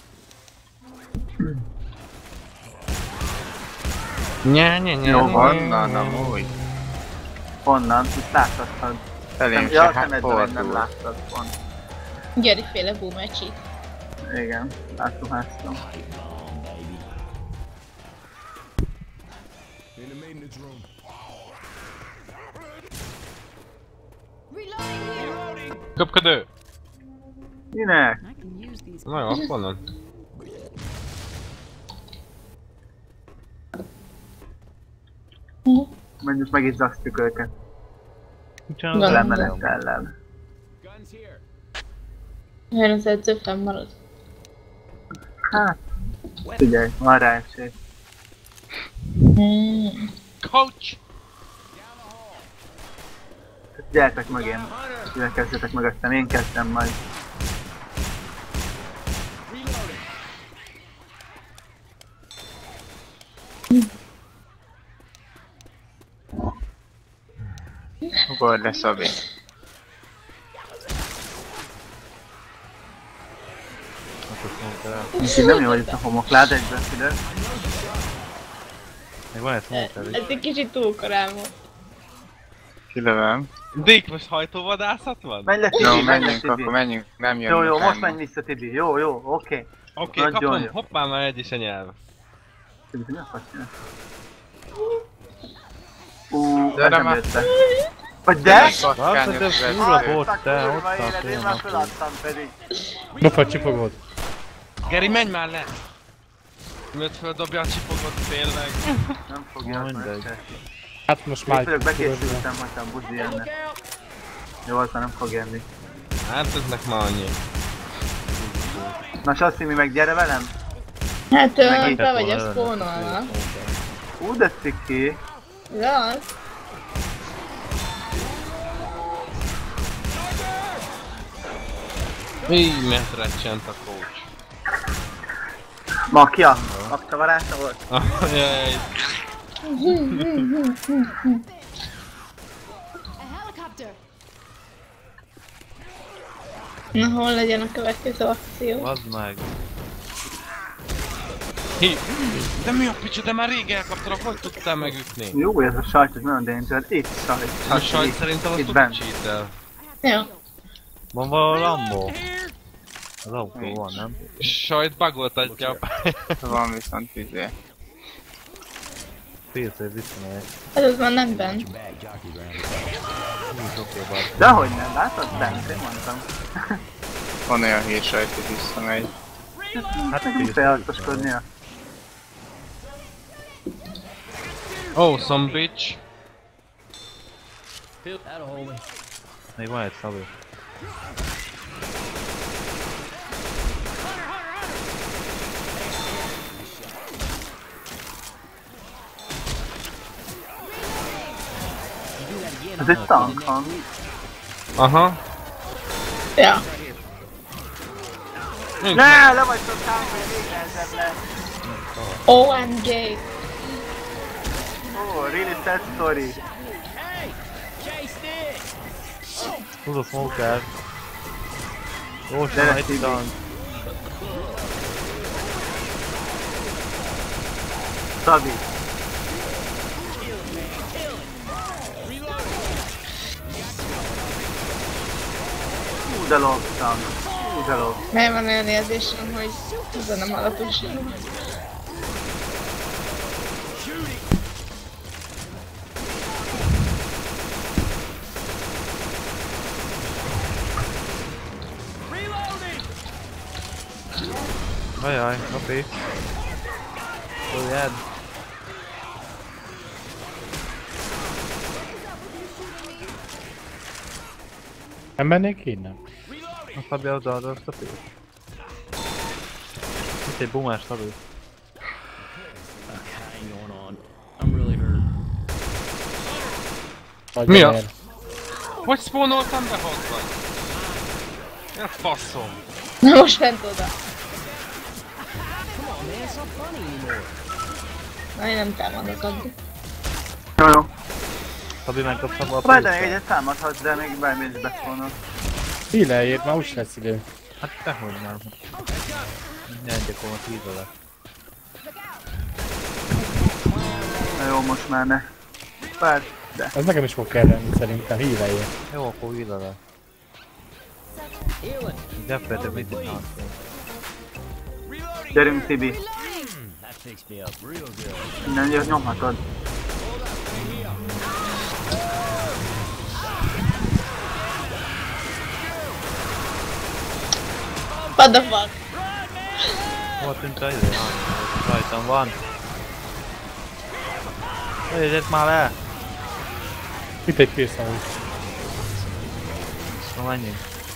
S1: Jó van.
S3: Honnan amúgy?
S1: Honnan? Itt láttad.
S3: Felém
S1: Ja,
S3: se
S1: nem edzem, hogy nem
S3: fordul.
S1: láttad pont.
S6: Gyeri féle boomercsi.
S1: Igen, látom.
S8: Reloading here!
S4: Köpködő!
S1: Minek?
S8: I can use these.
S4: Na jó, honnan?
S1: Mondjuk meg is zasztjuk őket.
S5: Mit csinálod?
S6: Nem.
S1: Lemenet ellen.
S7: Guns here.
S6: Mert az edző fennmarad.
S1: Hát, figyelj, van rá esély.
S4: Coach!
S1: Gyertek mögém. Ide kezdjetek mögöttem, én kezdtem majd.
S3: Ugorj le, Szabi.
S1: Úgyhogy nem jó, hogy itt a homoklád egyben szület.
S5: Még van egy smoker is.
S6: Ez egy kicsit túl korán volt.
S3: Kilövem.
S4: Dick, most hajtóvadászat van?
S1: Menj le, Tibi,
S3: Jó,
S1: menj le,
S3: menjünk,
S1: Tibi.
S3: akkor menjünk. Nem jön.
S1: Jó, most menj vissza, Tibi. Jó, oké.
S4: Oké,
S1: Nagyon
S4: kapom,
S1: jó.
S4: hoppá, már egy is a nyelv.
S1: Tibi, mi akarsz csinálni?
S3: De
S1: ez
S3: nem
S1: nem
S3: áll.
S1: jött be. Vagy de?
S5: Azt, hogy ez kurva bot, te ott
S1: Kurva élet, én már
S5: tartál.
S1: feladtam pedig.
S2: Dob a csipogót.
S4: Geri, menj már le! Mielőtt földobja a csipogot, tényleg.
S1: Nem fogja azt
S5: Mindegy.
S1: meg.
S2: Hát most
S1: Én
S2: már...
S1: vagyok, bekészültem, hogyha buzi jönne. Jó, az már nem fog jönni.
S4: Hát eznek már annyi.
S1: Na Sasszimi, meg gyere velem!
S6: Hát
S1: Megint
S6: te vagy a spawnolva.
S1: De ciki!
S6: De az.
S4: Így, mert recsent a coach.
S1: Makja! Akcsavarása volt?
S4: Jaj,
S8: A helicopter.
S6: Na hol legyen a következő akció?
S5: Vazd meg.
S4: hi. De mi a picsa, de már rég elkaptalak, hogy tudtál megütni?
S1: Jó, ez a sajt, ez nagyon danger. Itt sajt.
S4: A sajt szerintem azt
S1: Itt
S4: tud
S1: bent.
S4: cheatel.
S6: Jó.
S5: Van valahol Lambo? Az autó van, nem?
S4: Sajt bugoltatja a
S3: Van viszont izé.
S5: PC visszamegy.
S6: Az már nem bent.
S5: Húsz, oké, bár.
S1: Dehogy nem, látod? Bent, én mondtam.
S3: Van olyan hírsajt, hogy visszamegy.
S5: Hát
S1: Nem
S5: PC.
S1: kell harcoskodnia.
S4: Awesome bitch.
S5: Még van egy Szabi.
S1: Ez egy tank hang.
S4: Aha.
S6: Ja.
S4: Nincs meg.
S1: Ne, le vagy tank, hogy még nehezebb lesz.
S6: OMG.
S1: Oh, really sad story.
S5: Húz a smoker. Gyorsan,
S1: Gyere,
S5: egy
S1: Tibi.
S5: tank.
S1: Szabi. Hú, de loptam. Hú, de loptam.
S6: Nem van olyan érzésem, hogy ez nem alapúság.
S5: Ajaj, oké. Följed.
S2: Nem mennék innen?
S5: A Szabi odaadod azt a pénzt. Itt egy bumás Szabi.
S2: Vagy
S4: Mi a-
S2: miért?
S4: Hogy spawnoltam be hozzá? Ja, faszom.
S6: Na most fent oda. Na én nem támadok addig.
S1: Jó.
S5: Szabi megkapta a
S1: Majd még
S5: pénzt.
S1: egyet támadhatsz, de még bármilyen is beszólnak.
S2: Híleért, már úgy lesz idő.
S5: Hát dehogy nem. Ne gyakorlom a 10 alá.
S1: Na jó, most már ne. Bár, de.
S2: Ez nekem is fog kelleni szerintem, híleért.
S5: Jó, akkor ide le. Gyakorlatilag mit itt nászol?
S1: Gyerünk, Tibi.
S9: That fixed me up real good.
S1: Innen nyomhatod.
S6: What the fuck?
S5: Hol tűnt a izé? Rajtam van. Jöjjön már le!
S2: Itt egy pirszamú.
S5: Na menjünk.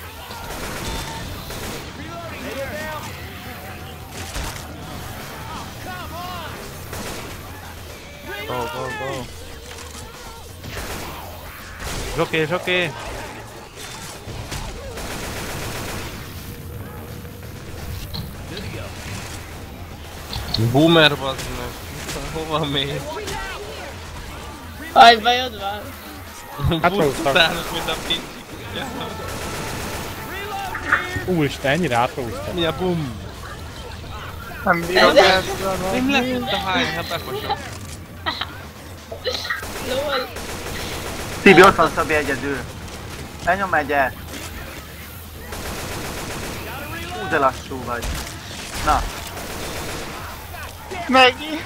S5: Go, go, go. Zsoké, zsoké!
S4: Boomer bazd meg. Hova mész?
S6: Aj, bajod van?
S2: Hátraúztak.
S4: Pusztálnak, mint a pincsi kutya.
S2: Úristen, ennyire hátraúztak.
S4: Mi a bum?
S3: Nem bírok ezt.
S4: Nem lett mint a hány, hát bekosom.
S6: Lol.
S1: Tibi, ott van Szabi egyedül. Elnyom egyet. Hú, de lassú vagy. Na.
S3: Megint.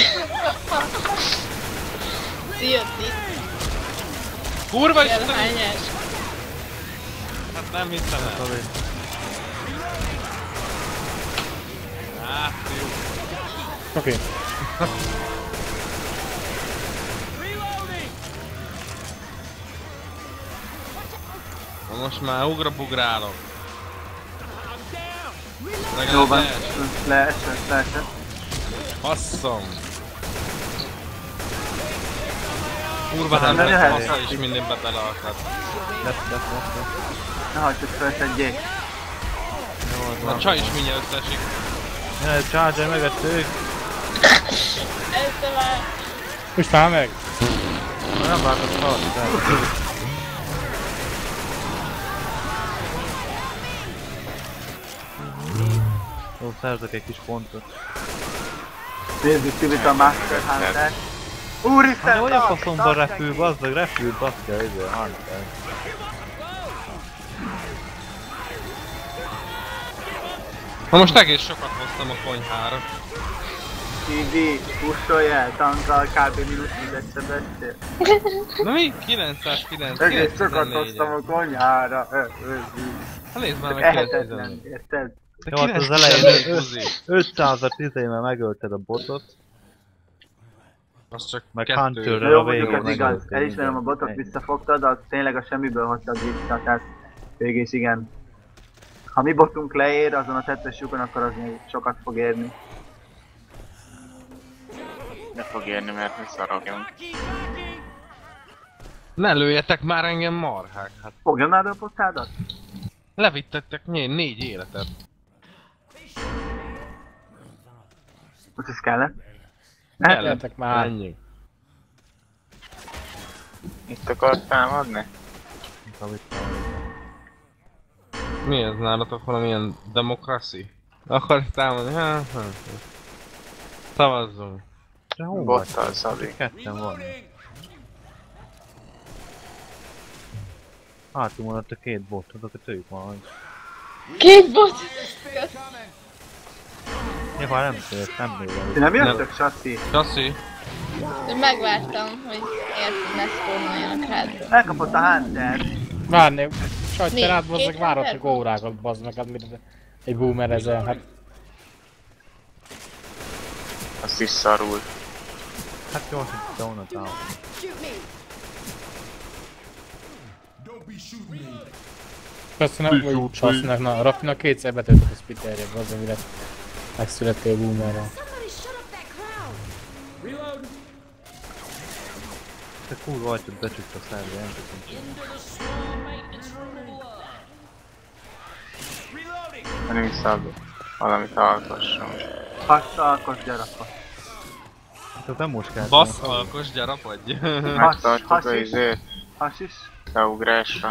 S6: Szia, Tibi.
S4: Kurva is!
S6: Elhányás.
S4: Hát nem hiszem el. Jó.
S2: Oké.
S4: Na most már ugrabugrálok.
S1: Jó van.
S4: Legalább
S1: Leesett.
S4: Basszom. Kurva
S1: Nem
S4: nem
S1: jöhet.
S4: lesz hassza is mindenbe beleakad.
S5: Lesz.
S1: Ne hagyjuk felszedjék.
S4: A csaj is mindjárt összeesik.
S5: Ne, Charger megettük!
S6: Előtte már.
S2: Most már meg.
S5: Nem vártak fel. Jó, szerzek egy kis pontot.
S1: Nézzük Tibit a Master Hunter. Úristen!
S5: Hát de olyan
S1: tarts,
S5: faszomban
S1: tarts
S5: repül,
S1: neki!
S5: bazdog, repül, baszja, Hunter.
S4: Na most egész sokat hoztam a konyhára.
S1: Tibi, pussolj el, tankkal kb. Minusz 10 sebessél.
S4: Na mi? 909,
S1: Egész sokat
S4: 914.
S1: hoztam a konyhára.
S4: Ha nézd már meg
S1: Ehetetlen,
S4: 914.
S1: érted?
S5: Jó, hát az elején 500-at izémmel megölted a botot,
S4: Az csak
S5: meg
S4: kettő.
S5: Hunterrel
S1: Na jó,
S5: a
S1: mondjuk
S5: végén
S1: ez igaz.
S5: megölted.
S1: Elismerem, a botot visszafogtad, de az tényleg a semmiből hoztad vissza, tehát végig is igen. Ha mi botunk leér azon a tettes lyukon, akkor az még sokat fog érni.
S3: Ne fog érni, mert mi szaragjunk.
S4: Ne lőjetek már engem marhák, hát
S1: Fogjon már a pocádat?
S4: levittettek 4 életet.
S1: Most ez kellett?
S2: Eljöttek már.
S4: Ennyi.
S3: Itt akart támadni?
S4: Mi ez nálatok valamilyen demokráci? Akar támadni? Hát. Szavazzunk.
S5: De hol
S3: Bottal,
S5: vagy?
S3: Szabi.
S5: Ketten van. Hátul maradt a két bot, azokat tőjük majd.
S6: Két bot.
S5: Én már nem tőjük, nem
S1: Ti
S5: bőle.
S1: nem jöttök, Sassi?
S4: Kassi.
S6: Megvártam, hogy érted, ne szpórnoljanak rád.
S1: Elkapott a Hunter.
S2: Várni. Sajt
S6: Mi?
S2: te rád bazzak,
S6: Két
S2: várhatnak
S6: ember?
S2: órákat bazd meg, hát mire egy boomer ezen, hát
S3: Azt is szarul.
S5: Hát jó, hogy te onnan támad.
S2: Köszönöm, hogy Sassinak, na, Rafinak kétszer betöltött a spitterje, bazd, mire megszülettél boomerrel.
S5: Te kurva agyad becsükt a szerve, nem tudom.
S3: Menjünk Szabi. Valamit alkosson.
S1: Hassa, alkos gyarakot.
S5: Hát nem most kell.
S4: Bassz, alkos, gyarapodj.
S3: Megtartjuk
S1: has
S3: a
S1: is.
S3: izét,
S1: Has is.
S3: leugrásra.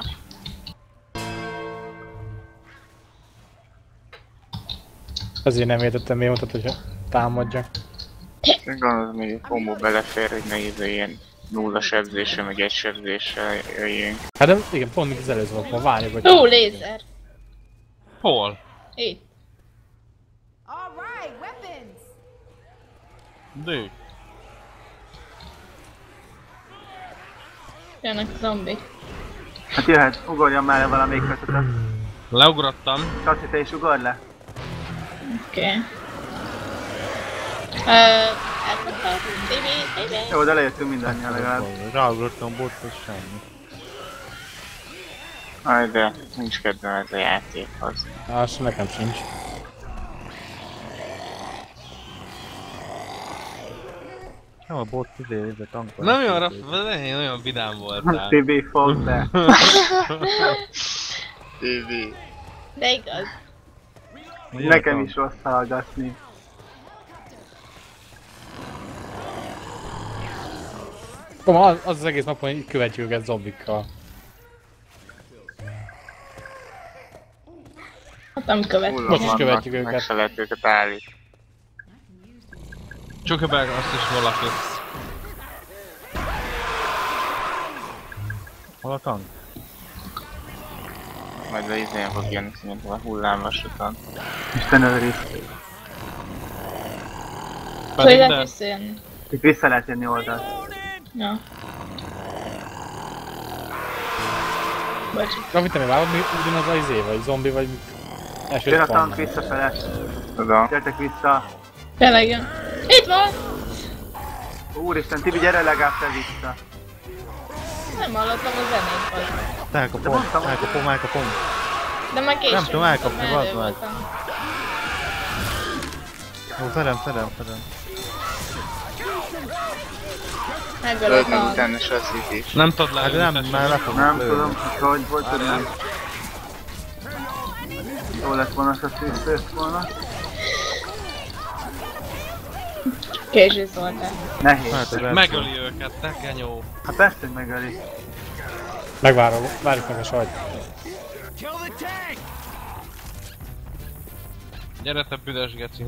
S2: Azért nem értettem, miért mondtad, hogy támadjak.
S3: Én gondolom, hogy a kombó belefér, hogy ne ilyen nulla sebzésre, meg egy sebzésre jöjjünk.
S2: Hát de igen, pont mint az előző volt, várjuk, hogy...
S6: Ó, lézer.
S4: Hol?
S6: Itt.
S8: All right, weapons.
S4: Dő.
S6: Jönnek a zombik.
S1: Hát jöhet, ugorjon már le valamelyik kötetet.
S4: Leugrottam.
S1: Sassi, te is ugorj le.
S6: Oké. Elkaptam. Tibi.
S1: Jó, de lejöttünk mindannyian legalább.
S5: Ráugrottam bothoz, semmi.
S3: Aj, de nincs kedvem ez a játékhoz.
S2: Azt nekem sincs.
S5: Nem a bot izé tankol.
S4: Nem olyan raf, én olyan vidám voltál.
S1: Tibi, fogd le.
S3: Tibi.
S6: De igaz.
S1: Nekem is rossz hallgatni.
S2: Az egész napon így követjük őket zombikkal.
S6: Hát nem követték.
S2: Most is követjük őket.
S3: Meg se lehet őket állítani.
S4: Csukja be azt is valaki.
S5: Hol a tank?
S3: Majd le izén fog jönni szerintem a hullámvasutan.
S1: Isten őriz.
S6: Hogy
S4: Pedig
S6: lehet
S4: de.
S6: visszajönni?
S1: Itt vissza lehet jönni oldalt.
S6: Ja. Bocsi.
S2: Rafit, nem várod, mi ugyanaz az izé, vagy zombi, vagy első
S1: Jön a
S2: spawn.
S1: tank visszafele.
S3: Tudom.
S1: Gyertek vissza.
S6: Tényleg jön. Itt van!
S1: Úristen, Tibi, gyere legalább te vissza.
S6: Nem hallottam a zenét vagy.
S5: Elkapom.
S6: De már később.
S5: Nem tudom elkapni,
S6: mert
S5: bazd
S6: elő
S5: meg.
S6: voltam.
S5: Ó, fedem.
S3: Öld meg
S6: Megölöttem.
S3: utána se az itt is.
S4: Nem tudod
S5: Hát
S4: lelőni.
S5: nem, már le fogok
S1: Nem
S5: lőni.
S1: tudom, hogy tudni. Jó lett volna, ha visszajött volna.
S6: Késő szóltál.
S1: Nehéz.
S5: Hát, ez
S4: Megöli őket, te genyó.
S1: Hát persze, hogy megöli.
S2: Megvárom, várjuk meg a sajt.
S7: Kill the tank!
S4: Gyere te büdös geci.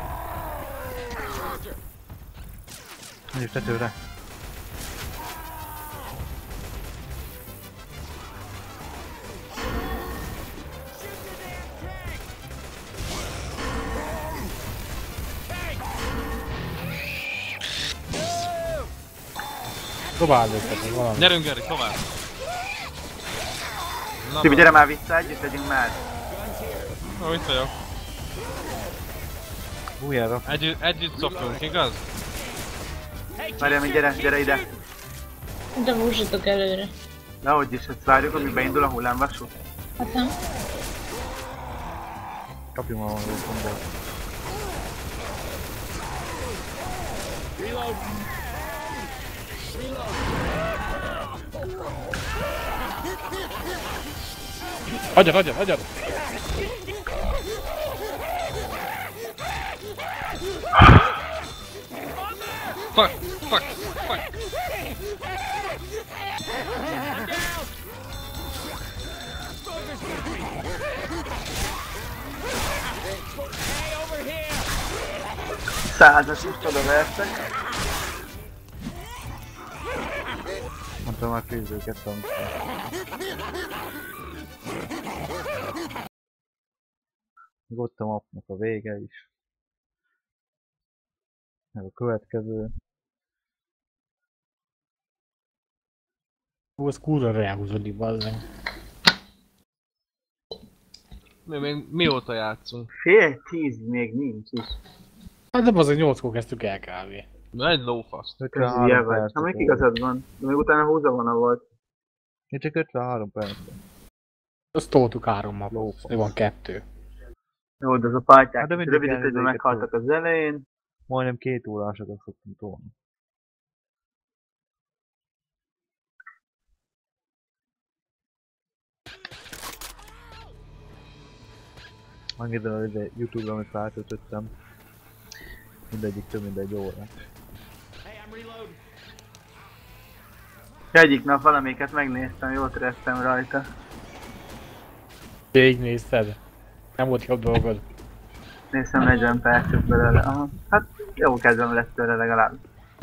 S5: Mondjuk tetőre.
S2: Próbáld őket, hogy valami.
S4: Gyerünk Geri, tovább. Na,
S1: Tibi, gyere már vissza, együtt legyünk már.
S4: Itt vagyok.
S5: Újjára.
S4: Együtt szoktunk, igaz?
S1: Várjál még, gyere ide.
S6: De húzsatok előre.
S1: Dehogy is, ezt várjuk, amíg beindul a hullámvasút.
S6: Hát nem.
S5: Kapjunk már valami kombót.
S7: Reload!
S2: Hagyjad!
S4: Fuck!
S1: Százas is oda vertek.
S5: Mondtam már fűzőket tankra. Még ott a mapnak a vége is. Meg a következő.
S2: Hú, ez kurva ráhúzódik, bazzeg.
S4: Mi még mióta játszunk?
S1: Fél 10 még nincs is.
S2: Hát de bazzeg 8-kor kezdtük el kávé.
S4: Egy lófaszt.
S1: Ez hülye vagy. Ha még igazad van. De még utána húzavona volt.
S5: Én csak 53 perc.
S2: Azt toltuk 3 mapot. Van 2.
S1: Jó, de az a pályák
S5: Hát de mindig
S1: rövid
S5: ilyen
S1: időben
S5: izéket
S1: meghaltak az elején.
S5: Majdnem 2 órásokat szoktunk tolni. Annyit a YouTube-ra, amit feltöltöttem. Mindegyik több mint egy órás.
S7: Hey, I'm reloading.
S1: Egyik nap valamiket megnéztem, jól éreztem rajta.
S2: Végignézted? Nem volt jobb dolgod.
S1: Néztem 40 percet belőle. Aha. Hát jó kedvem lett tőle legalább.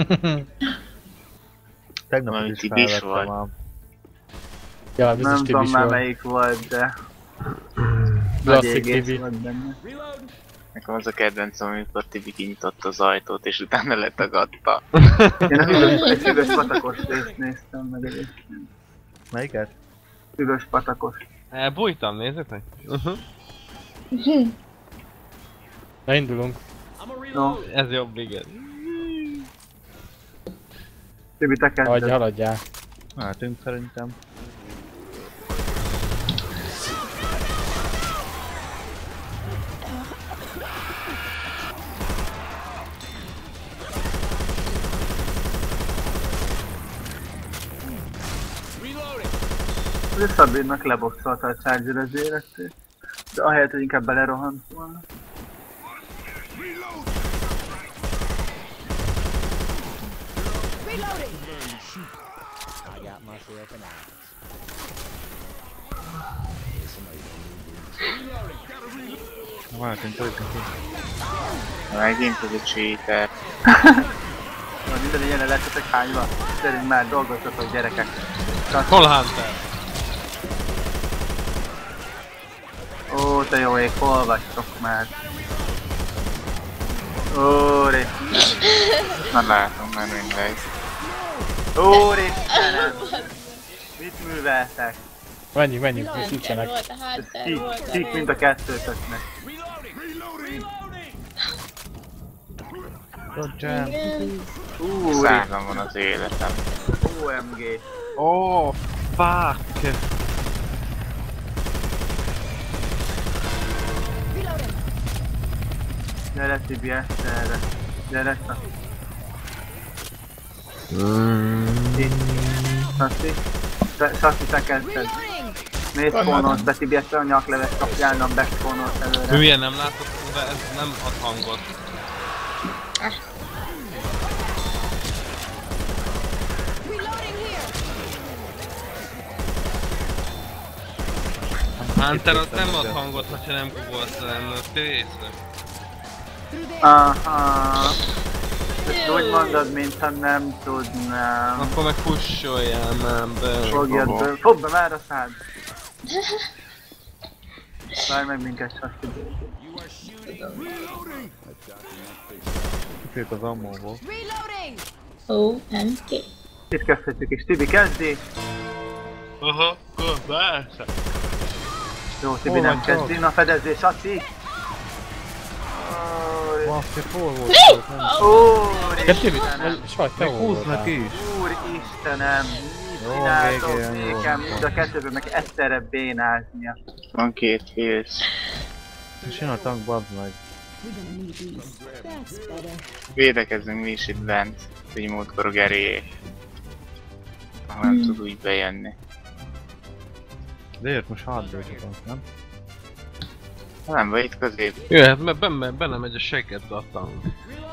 S5: Tegnap
S3: Valami
S5: is
S3: Tibi is
S5: felvettem
S3: volt.
S5: ám.
S2: Ja, biztos
S1: Nem
S2: Tibi
S1: tudom
S2: is
S1: már
S2: volt.
S1: melyik volt, de... Nagy
S2: Klasszik
S1: égész
S2: Tibi.
S1: volt benne.
S7: Reload!
S3: Nekem az a kedvencem, amikor Tibi kinyitotta az ajtót és utána letagadta.
S1: Én egy függös patakos részt néztem meg egyébként.
S5: Melyiket?
S1: Függös patakos.
S4: Elbújtam, nézzétek?
S2: Na indulunk.
S7: I'm a
S1: No,
S7: reload!
S4: Ez jobb, igen.
S1: Tibi, te kezded.
S2: Haladjál.
S5: Mehetünk szerintem.
S7: Reloading!
S1: Ez a Szabirnak leboxolta a charger az életét. De ahelyett, hogy inkább belerohant volna.
S8: Reloading!
S9: feel fanatics.
S5: Martin, töltünk ki.
S3: Megint ez a cheater.
S1: Minden ilyen lettetek hányva. Szerint már dolgozzatok gyerekek.
S4: Hol Hunter?
S1: Ó, te jó ég, hol vagytok már? Úri.
S3: Na látom, már mindegy.
S1: Úristenem! Mit műveltek?
S2: Menjünk,
S6: Hunter
S2: szítsenek.
S6: volt, a Hunter volt a
S1: Tík mind a kettőtöknek.
S5: Roger.
S6: Igen.
S1: Úri.
S3: 100-an van az életem.
S1: OMG.
S5: Oh, fuck!
S1: Gyere Tibi, erre. Gyere, Sassi. Sassi, te kezdted. Mész spónolsz be, Tibi, ezt a nyakleves kapjálnak, bespónolsz előre.
S4: Hülye, nem látod, de ez nem ad hangot. Hunter az nem ad hangot, hogyha nem googolsz lenne, azt észre.
S1: Aha. Ezt úgy mondod, mintha nem tudnám.
S4: Akkor meg pussoljál már be.
S1: Fogjad be. Fogd be már a szád. Várj meg minket, Sassi.
S5: Kifért az ammóból.
S6: OMG.
S1: Itt kezdhetjük is. Tibi, kezdi!
S4: Aha, persze.
S1: Jó, Tibi nem kezdi. Na, fedezzé, Sassi!
S5: Basszik, hol volt?
S1: Úristenem!
S2: Sajt, te
S5: Húznak
S2: voltál.
S5: is.
S1: Úristenem! Mit
S5: Jó,
S1: csináltok
S5: végén
S1: nékem?
S5: jó.
S1: Mind a kettőből meg egyszerre bénáznia.
S3: Van 2 heals.
S5: És jön a tank, bazd meg.
S8: We're gonna need these. That's better.
S3: Védekezzünk mi is itt bent. Egy múltkor Geryék. Ha nem tud úgy bejönni.
S5: De jött most hardbreak a tank, nem?
S3: Ha nem, vagy itt közép.
S4: Jöhet, mert benne megy a seggedbe a tank.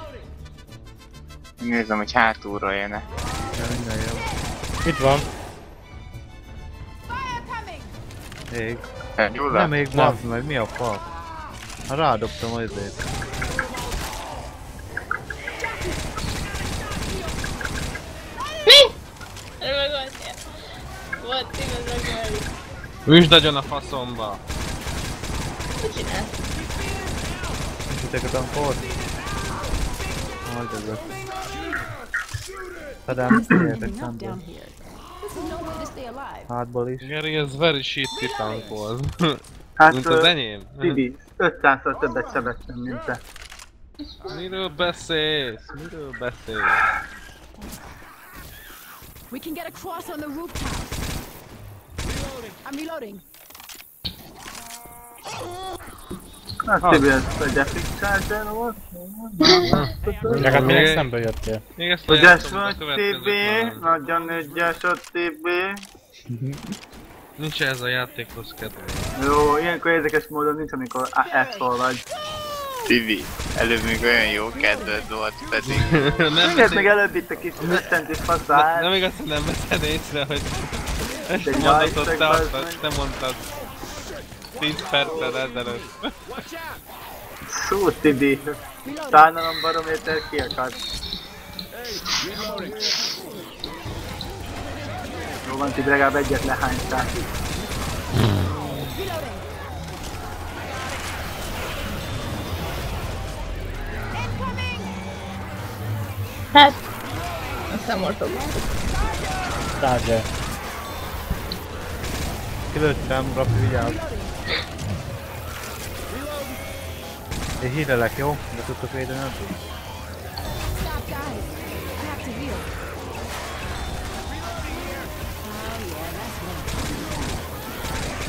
S3: Nézem, hogy hátulról jön-e.
S5: Ja, minden jó.
S2: Itt van.
S5: Ég.
S3: Gyulla?
S5: Nem ég, bazd meg, mi a fasz? Ha rádobtam az izét.
S6: Erre meg volt ilyen. Volt igazak velük.
S4: Üsd agyon a faszomba!
S6: Mit csinálsz?
S5: Ütitek a tankot? Hagyjad. Tadám, értek
S8: Enough
S5: szemben.
S8: down here. This is no way to stay alive.
S5: Hátból is.
S4: Gary, ez very shitty tank volt.
S1: Hát,
S4: Mint az enyém.
S1: Tibi, 500-szor többet sebeztem, mint te.
S4: Miről beszélsz? Miről beszélsz?
S8: We can get across on the rooftop. I'm reloading.
S1: Hát Tibi, ez egy epic charger volt?
S2: Neked még szembe jöttél.
S4: Még ezt
S1: Ügyes
S4: lejátszom,
S1: vagy,
S4: a következőt
S1: Tibi,
S4: már.
S1: nagyon ügyes vagy, Tibi.
S4: Nincs ez a játékhoz kedve.
S1: Jó, ilyenkor érdekes módon nincs, amikor eszol vagy.
S3: Tibi, előbb még olyan jó kedved volt pedig.
S4: Nem
S1: Miért meg előbb itt a kis 5 centis faszál?
S4: nem igaz, hogy nem veszed észre, hogy ezt
S1: De
S4: mondatot
S1: jaj,
S4: te
S1: bazd
S4: adtad,
S1: meg.
S4: te mondtad 10 perccel ezelőtt.
S1: Szó, Tibi. Szánalom barométer kiakad. Jó van, Tibi, legalább egyet lehánytál.
S6: Hát. Aztán mortogunk.
S2: Charger.
S5: Kilőttem, Rafi, vigyázz. Én hírelek, jó? De tudtok védeni, nem tud?
S8: Stop, guys. I have to heal. Oh yeah, that's one.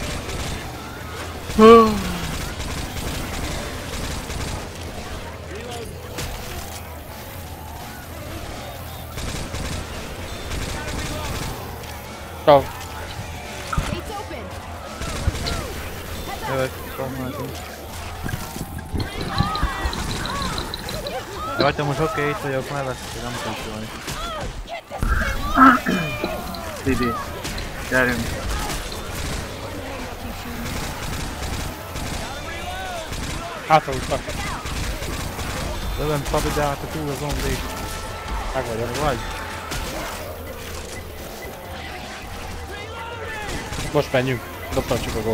S2: Ciao.
S8: Gates open.
S5: Jövök, Martin. Rajta most oké, itt vagyok mellett, nem tudom szólni.
S1: Tibi. Gyerünk.
S2: Hátraúztak.
S5: Lövöm Szabi, de hát a túl a zombi.
S2: Meg vagyok.
S5: Vagy?
S2: Most menjünk. Dobtam a csukagot.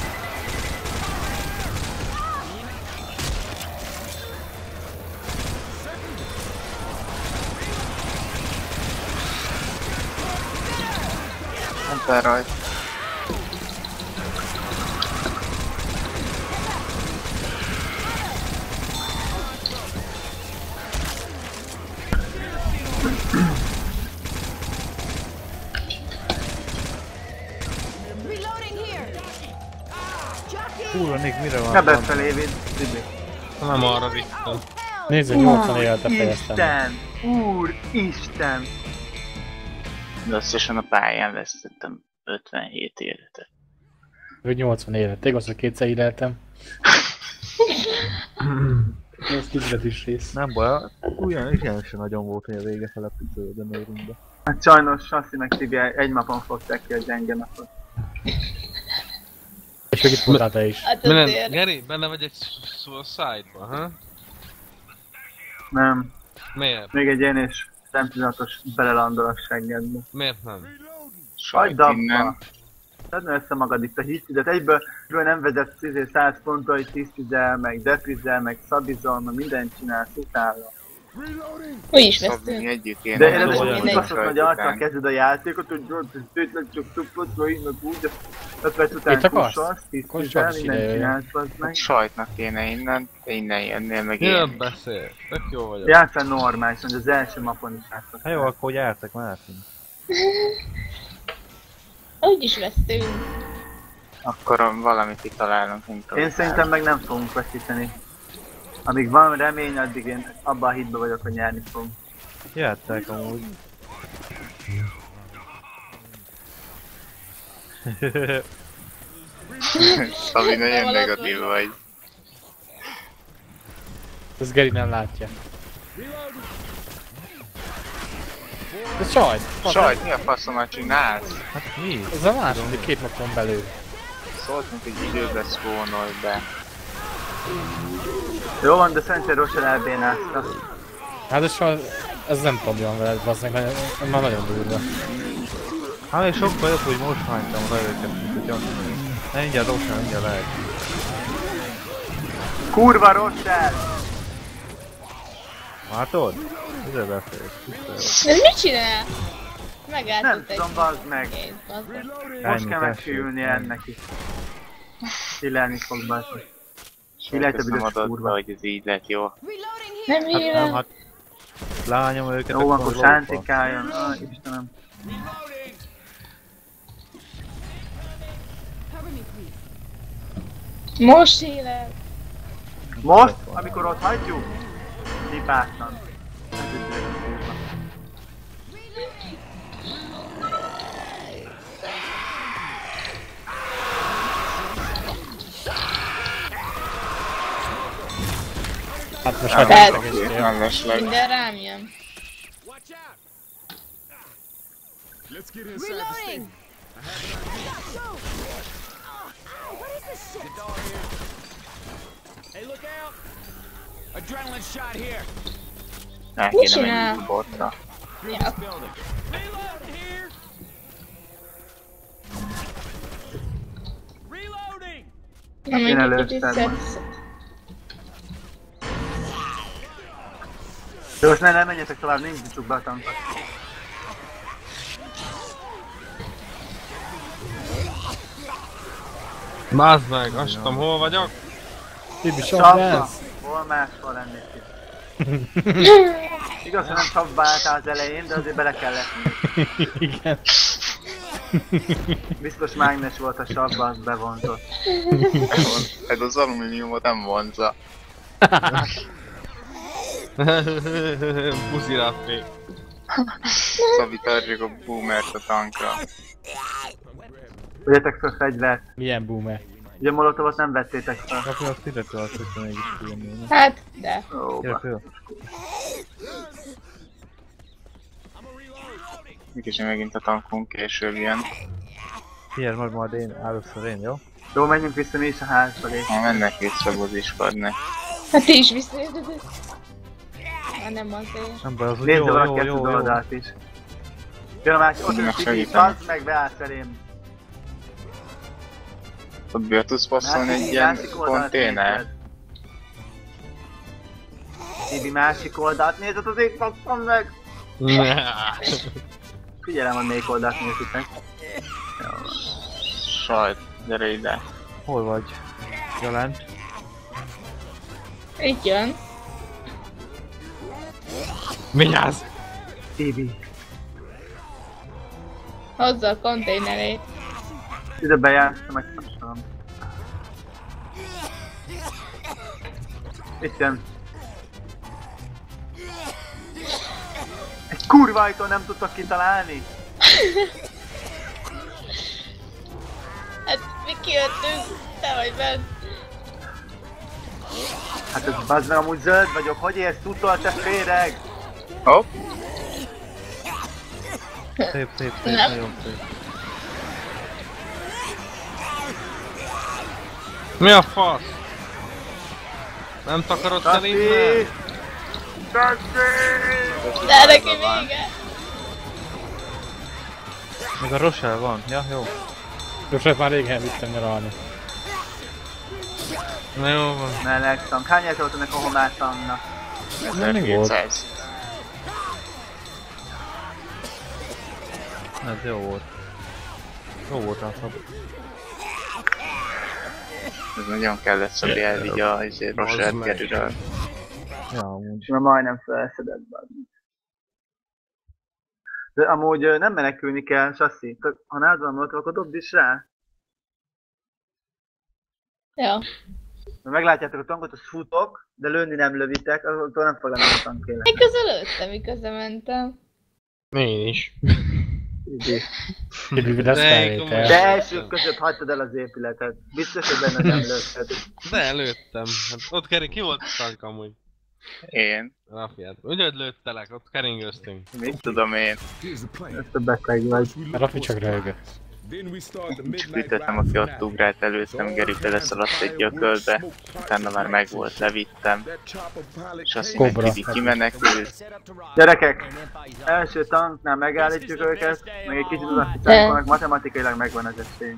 S3: Nem fel rajta.
S8: Reloading here.
S5: Kurva, Nick, mire van?
S1: Ne befelé vidd, Tibi.
S4: Nem arra vittem.
S2: Nézzük, 80 életet fejeztem.
S1: Isten! Úristen!
S3: De összesen a pályán vesztettem 57 életet.
S2: Vagy 80 élet. Igaz, hogy kétszer íreltem. Ez kizvetés rész.
S5: Nem baj, ugyan sem nagyon volt, hogy a vége fele de mérünk be.
S1: Hát sajnos Sassi meg Tibi egy mapon fogták ki a gyenge napot.
S2: És még itt voltál te is.
S6: Hát
S4: Nem,
S6: azért.
S4: Geri, benne vagy egy Suicide-ba, ha?
S1: Nem.
S4: Miért?
S1: Még egy én és M16-os belelandol a seggedbe.
S4: Miért nem?
S1: Hagyd
S3: Sajt innen.
S1: abba! Tedd össze magad itt a hisztidet, egyből nem vezetsz 100 pontra, hogy hisztizel, meg deprizel, meg szabizol, meg mindent csinálsz utána.
S6: Úgy is
S3: Szabni
S6: vesztünk.
S3: együtt én.
S1: De
S3: nem
S1: én
S3: tudom,
S1: ez
S3: hogy
S1: úgy
S6: mindegy.
S1: hogy arccal kezded a játékot, hogy tényleg csak tupotva, így meg úgy, 5 perc után
S2: Mit akarsz?
S1: kussolsz,
S2: Akkor
S1: hisztizel,
S2: is ide
S1: mindent
S2: jöjjön.
S1: csinálsz, az meg.
S3: Hát sajtnak kéne innen, te innen jönnél meg én
S4: Jön
S3: is.
S4: beszél, tök jó vagyok.
S1: Játszál normálisan, de az első mapon is játszol.
S5: Hát jó, akkor gyertek, mehetünk.
S6: Úgy is vesztünk.
S3: Akkor valamit kitalálunk, mint
S1: Én szerintem meg nem fogunk veszíteni. Amíg van remény, addig én abban a hitben vagyok, hogy nyerni fogunk.
S5: Jöttek amúgy.
S3: Szabi, nagyon negatív vagy.
S2: Ez Geri nem látja. Ez sajt!
S3: Sajt, mi a faszomat csinálsz?
S5: Hát mi?
S2: Ez a második 2 napon belül.
S3: Szóltunk, hogy időbe szólnod be.
S1: Jó van, de szerintem Rochelle elbénázta.
S2: Hát ez nem probléma veled, bazdmeg, ez már nagyon durva.
S5: Hát még sokkal jobb, hogy most hagytam rá őket, mint hogyha... Ne mindjárt Rochelle, mindjárt lehet.
S1: Kurva Rochelle!
S5: Látod? Ezzel beszélsz.
S6: Ez mit csinál?
S1: Nem
S6: Megállt egy
S1: tudom, bazd meg.
S6: kéz, bazd meg.
S1: Most kell megsülni ennek is. Hillelni fog, bazd meg. Hillelj te
S3: Köszönöm
S1: büdös
S3: adott be,
S1: kurva.
S3: hogy ez így lett jó.
S8: Reloading
S6: Nem
S8: here.
S5: Hát nem,
S6: hívom.
S5: hát... Lányom őket,
S1: Jó van, akkor
S5: lófasz.
S1: sántikáljon. Istenem.
S7: Reloading.
S8: Cover me, please.
S6: Most élet.
S1: Most, amikor ott hagyjuk? Hibátlan.
S2: Hát most
S3: Nem,
S2: már
S6: Tehát-
S2: egész
S3: mellesleg.
S6: Minden rám jön.
S7: Watch out. Let's get inside the
S8: Reloading.
S7: station.
S8: What is this shit?
S7: Get dog here. Hey, look out. Adrenaline shot here.
S3: El
S6: Mit
S3: kéne
S6: csinál?
S3: menni botra.
S7: Through
S6: Ja.
S7: this building. Reload here. Reloading.
S6: Nem
S1: Én
S6: egy kicsit
S1: előttem.
S6: szex.
S1: De most nem menjetek tovább, nincs bicsuk be a tankot.
S4: Bázd meg, azt tudom, hol vagyok?
S2: Tibi,
S1: Csapba!
S2: shotguns!
S1: Hol máshol lennék itt? Igaz, hogy nem csapba álltál az elején, de azért bele kellett.
S2: Igen.
S1: Biztos mágnes volt a csapba, az bevonzott.
S3: Ez az alumíniumot nem vonza.
S4: Puzi Raffi.
S3: Szabi, tartjuk a boomert a tankra.
S1: Vegyetek fel fegyvert.
S2: Milyen boomer.
S1: Ugye Molotovot nem vettétek fel.
S5: Kapja azt ide kell, hogy mégis kijönni.
S6: Hát, de.
S1: Ó,
S5: Gyere
S1: ba.
S5: föl.
S3: Mégis megint a tankunk később jön.
S5: Figyelj, majd én először én, jó?
S1: Jó, menjünk vissza mi is a házba, és...
S3: Ha mennek vissza boziskodni.
S6: Hát ti is visszajöttetek. Hát nem azért.
S5: Nem baj, az úgy
S1: Nézd
S5: jó,
S1: valaki
S5: jó,
S1: ezt
S5: jó,
S1: az
S5: jó.
S1: oldalt is. Jön a másik, ott
S3: Meg
S1: ült Tibi,
S3: segítenek.
S1: szazd meg, beállt elém.
S3: Ott be tudsz passzolni egy ilyen konténer?
S1: nézed. Tibi másik oldalt nézed, azért passzom meg! Figyelem, hogy melyik oldalt nézitek.
S3: Sajt, gyere ide.
S5: Hol vagy? Jelent?
S6: Itt jön.
S4: Vigyázz!
S1: Tibi.
S6: Hozza a konténerét.
S1: Ide bejársz, megpassolom. Itt jön. Egy kurva ajtón nem tudtak kitalálni?
S6: Hát mi kijöttünk, te vagy bent.
S1: Hát ez bazd meg, amúgy zöld vagyok, hogy érsz utol, te féreg?
S3: Hopp!
S5: Szép, szép, szép,
S6: Nem.
S5: nagyon szép.
S4: Mi a fasz? Nem takarodsz el innen?
S6: De neki vége.
S5: Még a Rochelle van, ja, jó.
S2: Most már régen vittem nyaralni.
S4: Na jó van.
S1: Melegszem. Hány élet volt ennek a homátannak?
S2: Mi volt?
S3: 200.
S5: Ez jó volt. Jó volt a szab.
S3: Ez nagyon kellett Szabi elvigye a Rochelle kerülről.
S5: Ja, amúgy.
S1: Ma majdnem felszedett bazd. De amúgy nem menekülni kell, Sassi. Ha nálad van ott, akkor dobd is rá.
S6: Ja.
S1: Mert meglátjátok a tankot, azt futok, de lőni nem lövitek, attól nem fog lenni a tank élet.
S6: Én közölődtem, miközben mentem.
S4: Én is.
S2: Tibi, lesz felvétel.
S1: De elsők között hagytad el az épületet. Biztos, hogy benne nem lőtted.
S4: De előttem. Hát ott ki volt a tank amúgy?
S3: Én?
S4: Rafiát. Ugye lőttelek, ott keringőztünk.
S3: Mit tudom én?
S7: Here's the plan.
S1: Ezt a beteg vagy.
S2: Rafi csak röhögött.
S7: Then we start the
S3: Csak
S7: midnight
S3: ütöttem, aki ott ugrált előttem, Geri beleszaladt egy ökölbe. Utána már megvolt, levittem.
S7: That chopper pilot
S3: És azt
S2: Cobra.
S3: mondja, Tibi kimenekült.
S1: Gyerekek! Első tanknál megállítjuk őket, meg egy kicsit az asszisztánkonak matematikailag megvan az esély.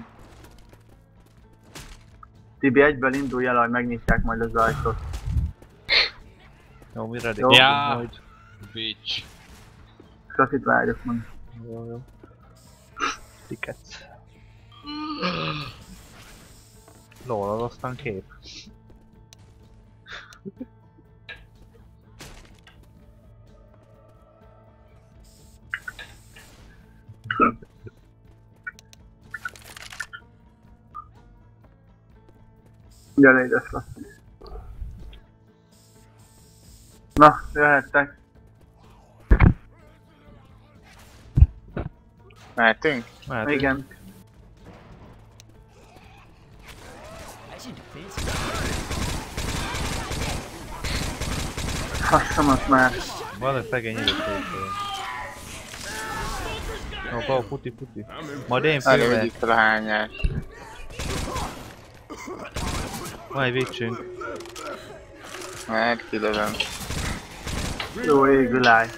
S1: Tibi, egyből indulj el, hogy megnyitják majd az ajtót.
S5: Jó, mi ready?
S1: Jó.
S4: Ja.
S5: Majd.
S4: Bitch.
S1: Sassit várjuk meg.
S5: Jó, jó. Tickets. Lol, az aztán kép.
S1: Gyere ide, Sassi. Na, jöhettek.
S3: Mehetünk?
S5: Mehetünk.
S1: Igen. Faszom már.
S5: Van egy szegény időszak. Jó, go, puti, puti. Majd én félek.
S3: Előjük fel a hányást.
S5: Van egy vicsünk.
S3: Mert kilövöm.
S1: Jó égüláj.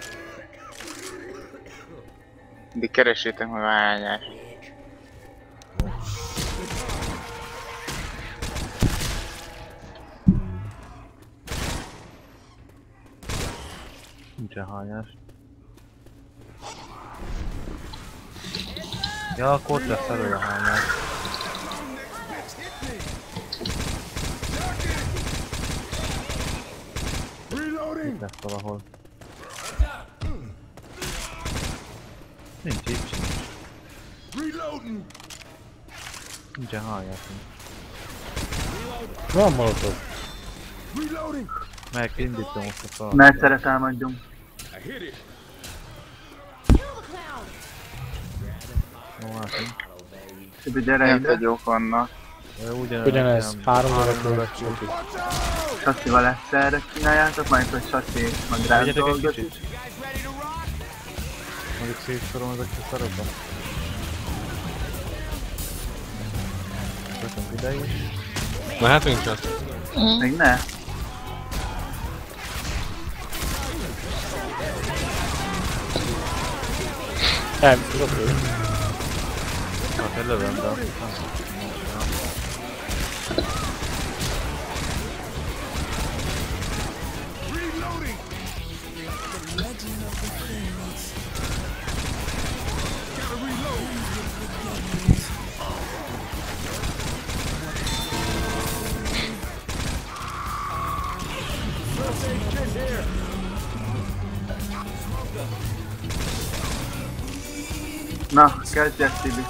S3: De keresétek meg a hányást.
S5: Nincsen hányás. Ja, akkor ott lesz elő a hányás. Itt lesz valahol. Nincs itt sincs.
S7: Reloading.
S5: Nincsen hányásunk.
S2: Van molotov.
S7: Reloading.
S5: Megindítom most a fel.
S1: Mertszerre támadjunk.
S7: I hit it.
S5: Jó, látunk.
S1: Tibi, gyere
S3: Nem
S1: ide.
S3: vagyok vannak.
S2: Ugyanez, 3 óra
S1: Sassival egyszerre csináljátok, majd hogy Sassi majd rád
S5: Vegyetek egy
S1: dolgot
S5: kicsit.
S1: is.
S5: Mondjuk szétszorolom ezeket a szarokat. Köszönöm ide is.
S4: Mehetünk csak?
S1: Még ne.
S2: Nem, oké.
S5: Hát egy lövöm, de...
S1: Na, kezdj Tibi.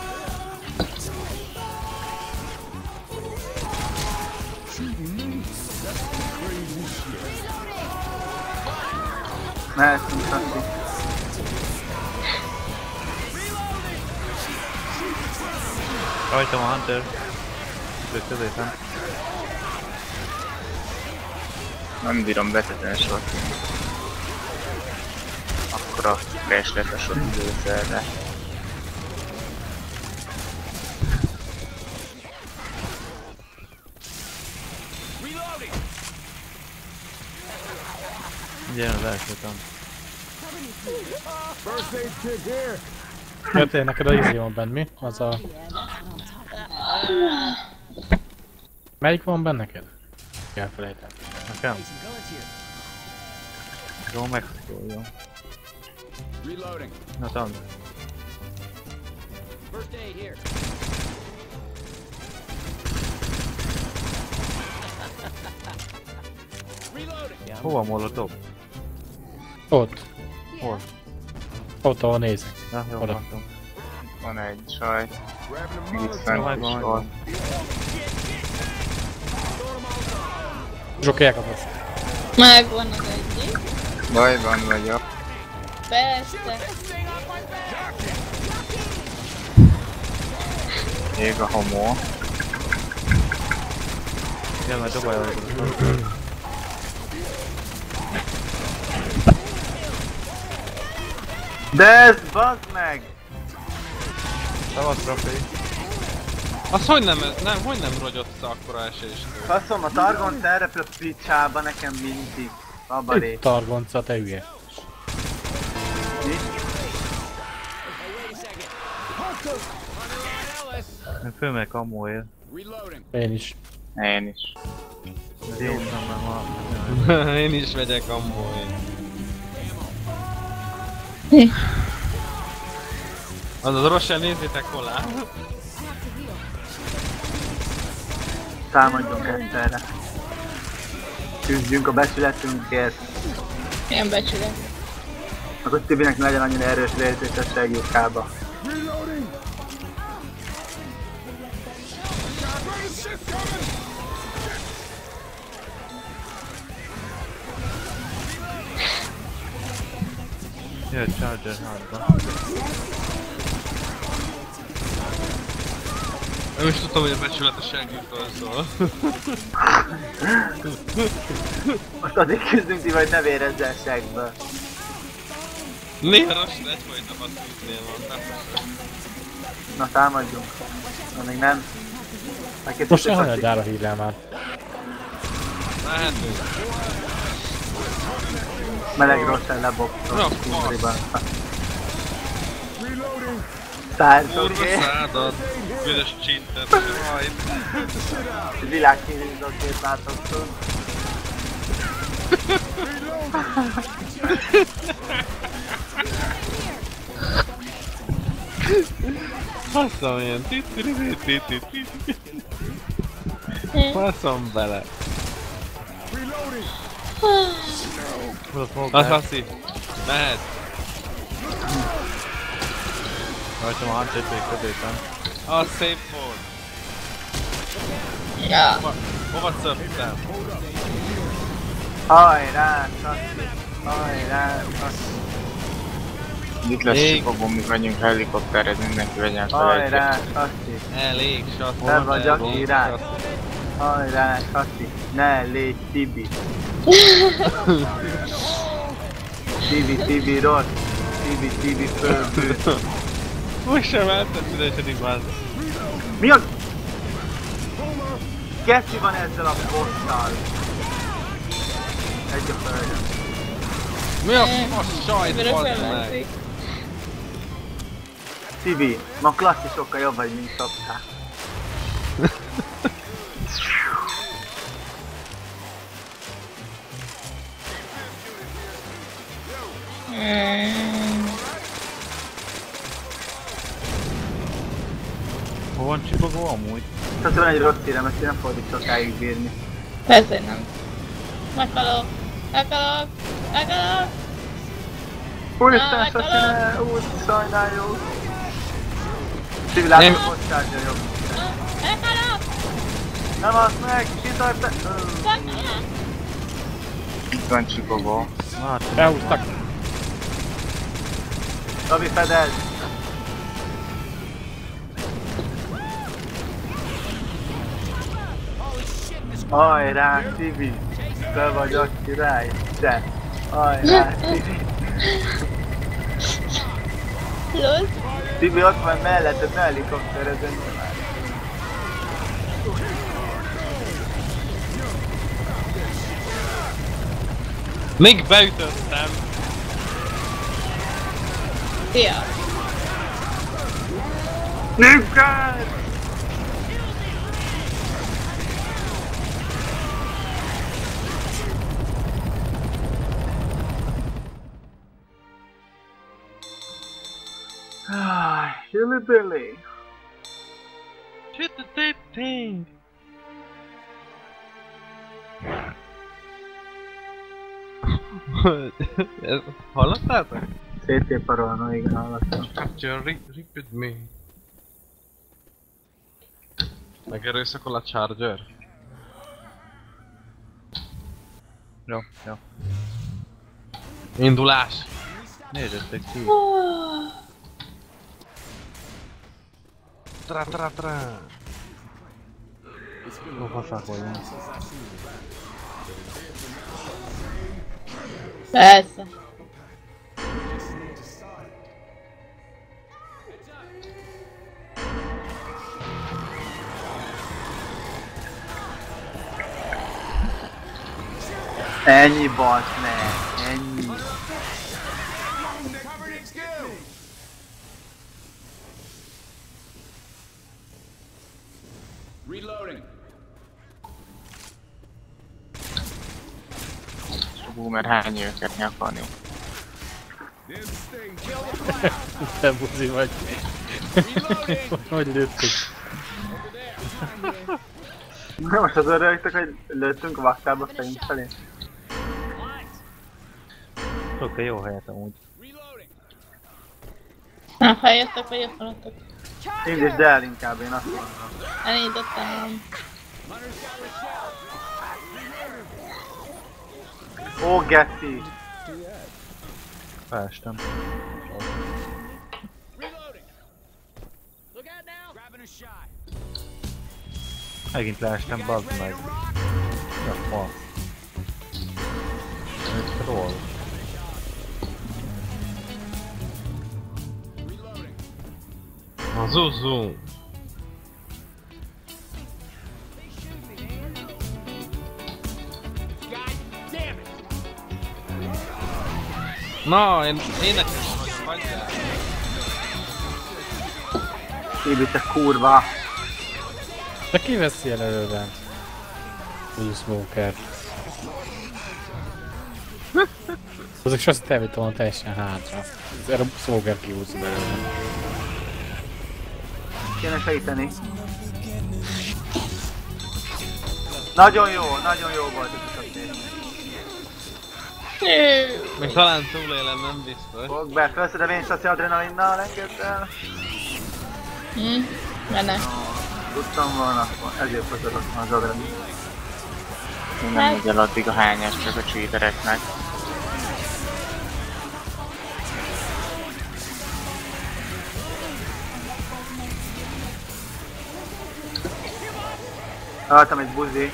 S1: Mehetünk, Szaszi.
S5: Rajtam a Hunter. Középen.
S3: Nem bírom betetni a sort. Akkor a flash a sort időszerre.
S5: Ugye jön az első tank.
S2: Jöttél neked a izé van benn, mi? Az a... Melyik van benne neked? Elfelejtem.
S5: Nekem? Jó, megszóljon.
S7: Reloading.
S5: Na tank.
S7: First aid here. Reloading.
S5: Hova molotov?
S2: Ott.
S5: Hol?
S2: Ott, ahol nézek.
S5: Na, jó,
S2: Oda.
S5: látom.
S3: Van egy sajt. Még itt
S5: Jó,
S3: fent
S5: megvan,
S3: is van.
S2: Zsoki elkapasz.
S6: Megvan az egyik.
S3: Bajban vagyok.
S6: Persze.
S3: Ég a homó.
S5: Jön, mert dobálja a tank.
S1: De ez bazd meg!
S5: Szavasz, Rafi.
S4: Az hogy nem rogyott össze akkora eséstől?
S1: Faszom, a Targon elrepül a picsába nekem mindig. Babaré.
S2: Targonca, te hülye.
S1: Mi?
S5: Én fölmegyek ammóért.
S7: Reloading.
S2: Én is.
S3: Én is.
S5: Ez jó nem ma.
S4: Én is megyek amúgy. Az Rochelle, nézzétek hol áll.
S1: Támadjunk egyszerre. Küzdjünk a becsületünkért.
S6: Milyen becsület.
S1: Akkor Tibinek legyen annyira erős vérzés a segítkába.
S5: Jöjj, Charger hátba.
S4: Nem is tudtam, hogy a becsületességükről szól.
S1: Most addig küzdünk Tibi, hogy ne vérezzel segből.
S4: Néha Rochelle egyfajta basszúznél van.
S1: Na támadjunk. Na még nem.
S2: Most ne hanyad el a hírrel már.
S4: Mehetünk.
S1: Meleg Rochelle leboktól.
S4: Rock,
S1: Kundriban. Tártok,
S4: Kurva szádat. Büdös csintet. Jaj.
S1: Világkínzókét látottunk.
S4: Faszom ilyen. Faszom bele. Az Haszi. Mehet.
S5: Rajtam a Hunter középen.
S4: Az szép volt.
S6: Ja.
S4: Hova szöptem?
S1: Hajrá, Sassi! Hajrá, Sassi!
S3: Itt lesz
S4: Ég.
S3: Chicago, mi vagyunk helikopterhez, mindenki vegyen fel
S1: Hajrá,
S3: egyet.
S1: Sassi!
S4: Elég, Sassi.
S1: Te vagy a
S4: elég,
S1: király.
S4: Sassi.
S1: Hajrá, Sassi! Ne légy Tibi! Tibi, rossz! Tibi fölbűt.
S4: Most sem eltetszülésedik már.
S1: Mi az? Keci van ezzel a bosszal. Egy a földön.
S4: Mi a fasz sajt, bazd meg?
S1: Tibi, ma klasszi sokkal jobb vagy, mint szoktál.
S5: Hol van csibogó amúgy?
S1: Tehát van egy rossz hírem, ezt én nem fogod itt sokáig bírni.
S6: Persze, hogy nem. Meghalok.
S1: Úristen, Sasine, úgy sajnáljuk. Tibi, látom, hogy bosszárgya jobb.
S6: Meghalok!
S1: Nem azt meg, kitart te...
S3: Itt van csipogó.
S2: Behúztak.
S1: Labi, fedez! Hajrá, Tibi! Te vagy a király, te! Hajrá, Tibi!
S6: Lol.
S1: Tibi ott van melletted, ne helikopterezzen már.
S4: Még beütöttem.
S6: Szia.
S1: Nőkkel! Hilly-billy.
S4: Shit the dead thing. Hallottátok?
S1: Széttéparolna, igen, hallottam.
S4: Capture Ripid me. Megerőszakol a Charger.
S5: Jó.
S4: Indulás!
S5: Nézzetek ki.
S4: Tra.
S5: Jó, haszákoljon.
S6: Persze.
S1: Ennyi, basz meg, ennyi.
S7: Reloading.
S3: Boomer, hány őket nyakani?
S2: Te buzi vagy. Hogy lőttük?
S1: Most az örültek, hogy lőttünk a vaktába fejünk felé.
S5: Sokkal jó helyet amúgy.
S6: Na, ha jöttek, vagy akarattok.
S1: Indítsd el inkább, én azt mondom.
S6: Elindítottam.
S1: Ó, Geci!
S5: Felestem. Megint leestem, bazd meg. Ja, fasz. Ez roll.
S4: A Zuzu. Na, én énekes vagy.
S1: Tibi, te kurva!
S2: De ki veszi el előre? Úgy Smoker. Azok se azt elvitt volna teljesen hátra. Erre a Smoker kihúzza belőle.
S1: Kéne segíteni. Nagyon jó volt ez a történet.
S4: Még talán túlélem, nem biztos.
S1: Fogd be, felszedem én sassi adrenalinnal, engedd el.
S6: Menne.
S1: Tudtam volna, ezért fosodott az adrenalin.
S3: Én nem megy el addig a hányás csak a cheatereknek.
S1: Hallottam egy buzi.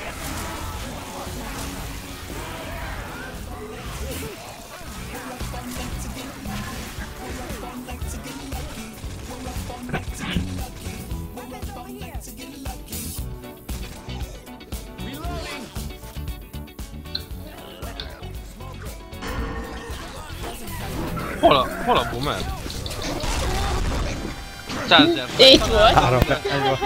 S4: Hol a boomer? Charger.
S6: Itt volt.
S2: 3, 1 volt.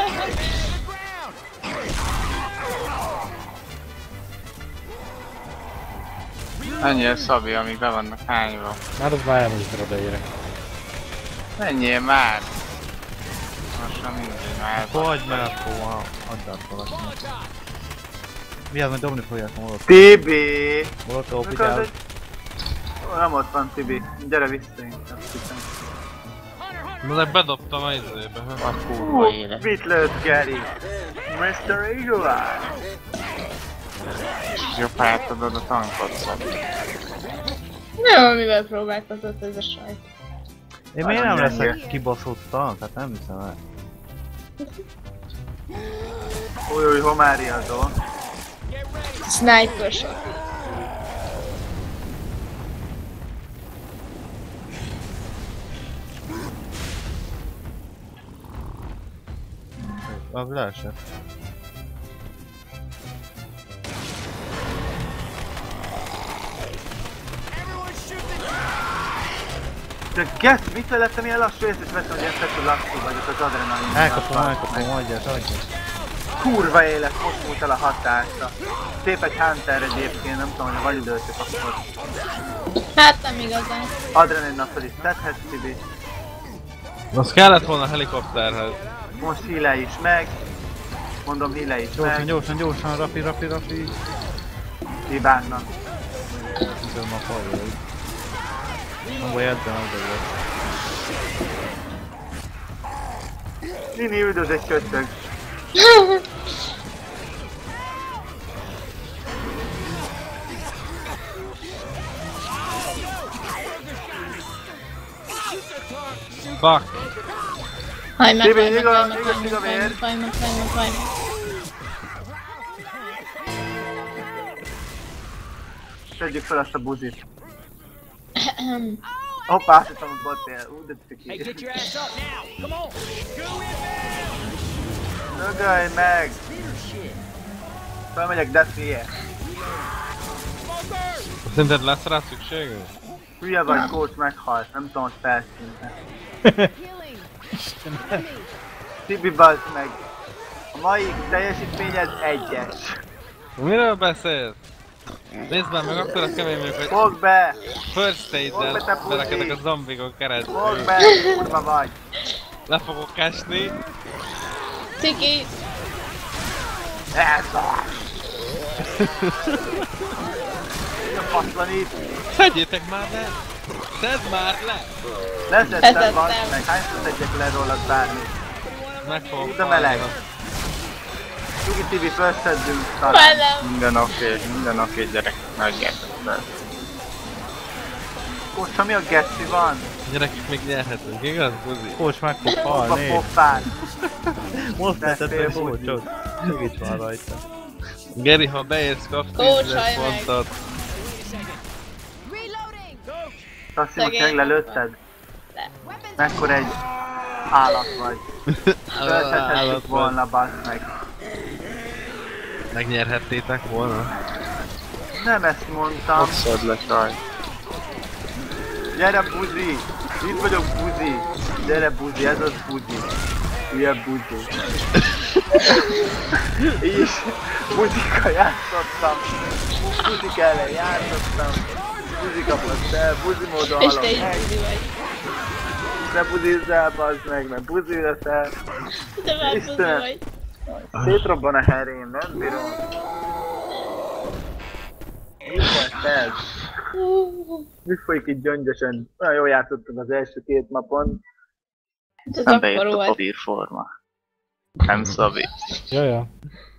S3: Menjél Szabi, amíg be vannak hányva.
S2: Már az már elmúlt odaérek.
S3: Menjél már! Lassan mindegy már.
S5: Hogy mert akkor add át valaki. Vigyázz, majd dobni fogják a molotov.
S1: Tibi!
S5: Molotov,
S1: Mikor az
S5: vigyázz.
S1: egy... Nem ott van Tibi. Gyere vissza én. Azt hiszem.
S4: Mert bedobtam a izébe.
S3: A kurva élet.
S1: Mit lőtt Gary? Mr. Eagle Eye!
S3: Jobb átadod a tankot, Szabi.
S6: Nem, amivel próbálkozott ez a sajt.
S5: Én miért nem
S1: Nagyon
S5: leszek kibaszott tank? Hát nem hiszem el.
S1: Új, homáriadó.
S6: Sniper shot.
S5: Az leesett.
S1: De Gesz, mit lettem ilyen lassú észre, és vettem, hogy ilyen fető lassú vagyok az adrenalin.
S5: Elkapom, adját.
S1: Kurva élet, most múlt el a hatása. Szép egy Hunter egyébként, nem tudom, hogy vagy időtök akkor.
S6: Hát nem igazán.
S1: Adrenalinnal fel is szedhetsz, Tibi.
S4: Az kellett volna a helikopterhez.
S1: Most híle is meg. Mondom, híle is meg.
S5: Gyorsan, rapi.
S1: Hibáknak.
S5: Tudom a falra. Nem baj, edzem az volt.
S1: Nini üldöz egy kötök.
S4: Fuck!
S6: Hajj meg,
S1: Tibi,
S6: hajj meg,
S1: igaz,
S6: hajj meg,
S1: igaz,
S6: hajj
S1: igaz,
S6: meg,
S1: miért?
S6: hajj meg, hajj meg, hajj meg.
S1: Szedjük fel azt a buzit. Hoppá, azt hiszem, hogy botél. De
S7: Hey,
S1: ciki.
S7: get your ass up now! Come on! Go in there!
S1: Dögölj meg! Felmegyek Deathly-e.
S4: Szerinted lesz rá szükségünk?
S1: Hülye vagy, coach meghalt, nem tudom, hogy felszínte. Tibi, bazd meg! A mai teljesítményed 1-es.
S4: Miről beszélsz? Nézd már meg, akkor a kemény vagyok, hogy
S1: Fogd be!
S4: first
S1: Fogd be, te
S4: stage-del
S1: puci!
S4: belekedek a zombikon keresztül.
S1: Fogd be, kurva vagy!
S4: Le fogok esni.
S6: Ciki.
S1: Elszar! Mi a fasz van itt?
S4: Szedjétek már le! Szedd már le!
S1: Leszettem,
S6: Leszettem.
S1: bazd meg, hányszor szedjek le rólad bármit?
S4: Meg fogok
S1: Itt a meleg.
S4: halni.
S1: Nyugi Tibi, felszeddünk talán.
S6: Velem.
S3: Minden oké, gyerek. Nagyjátok fel.
S1: Kocsa, mi a geci van?
S4: Gyerekek, még nyerhetünk, igaz, buzi?
S5: Coach meg fog
S1: Hoppa
S5: halni.
S1: pofán!
S5: Most
S1: De
S5: lehetett
S1: fél
S5: meg
S1: buzi.
S5: coachot. Segíts már rajta.
S4: Geri, ha beérsz, kapsz
S6: Coach,
S4: 10
S6: hajj meg.
S4: pontot.
S8: Reloading!
S1: Azt hiszem, hogy
S6: Szegény.
S1: meglelőtted?
S6: Le.
S1: Mekkora egy állat vagy. Föltethettük
S4: Állat vagy.
S1: volna, bazd meg.
S4: Megnyerhettétek volna.
S1: Nem ezt mondtam.
S3: Osszad le, csaj.
S1: Gyere buzi! Itt vagyok buzi! Gyere buzi, ez az buzi. Hülye buzi. És buzika játszottam. Buzika ellen játszottam. Buzi kapott el, buzi módon
S6: És
S1: halok
S6: te is
S1: meg.
S6: buzi vagy.
S1: Ne buzizz el, bazd meg, mert buzi leszel.
S6: Te már buzi
S1: Istenem.
S6: vagy.
S1: Szétrobban a herén, nem bírom. Mi volt ez? Mi folyik itt gyöngyösen? Olyan jól játszottunk az első 2 napon.
S6: Ez
S3: Nem
S6: akkor
S3: bejött a
S6: volt.
S3: papírforma. Nem Szabi.
S2: Ja.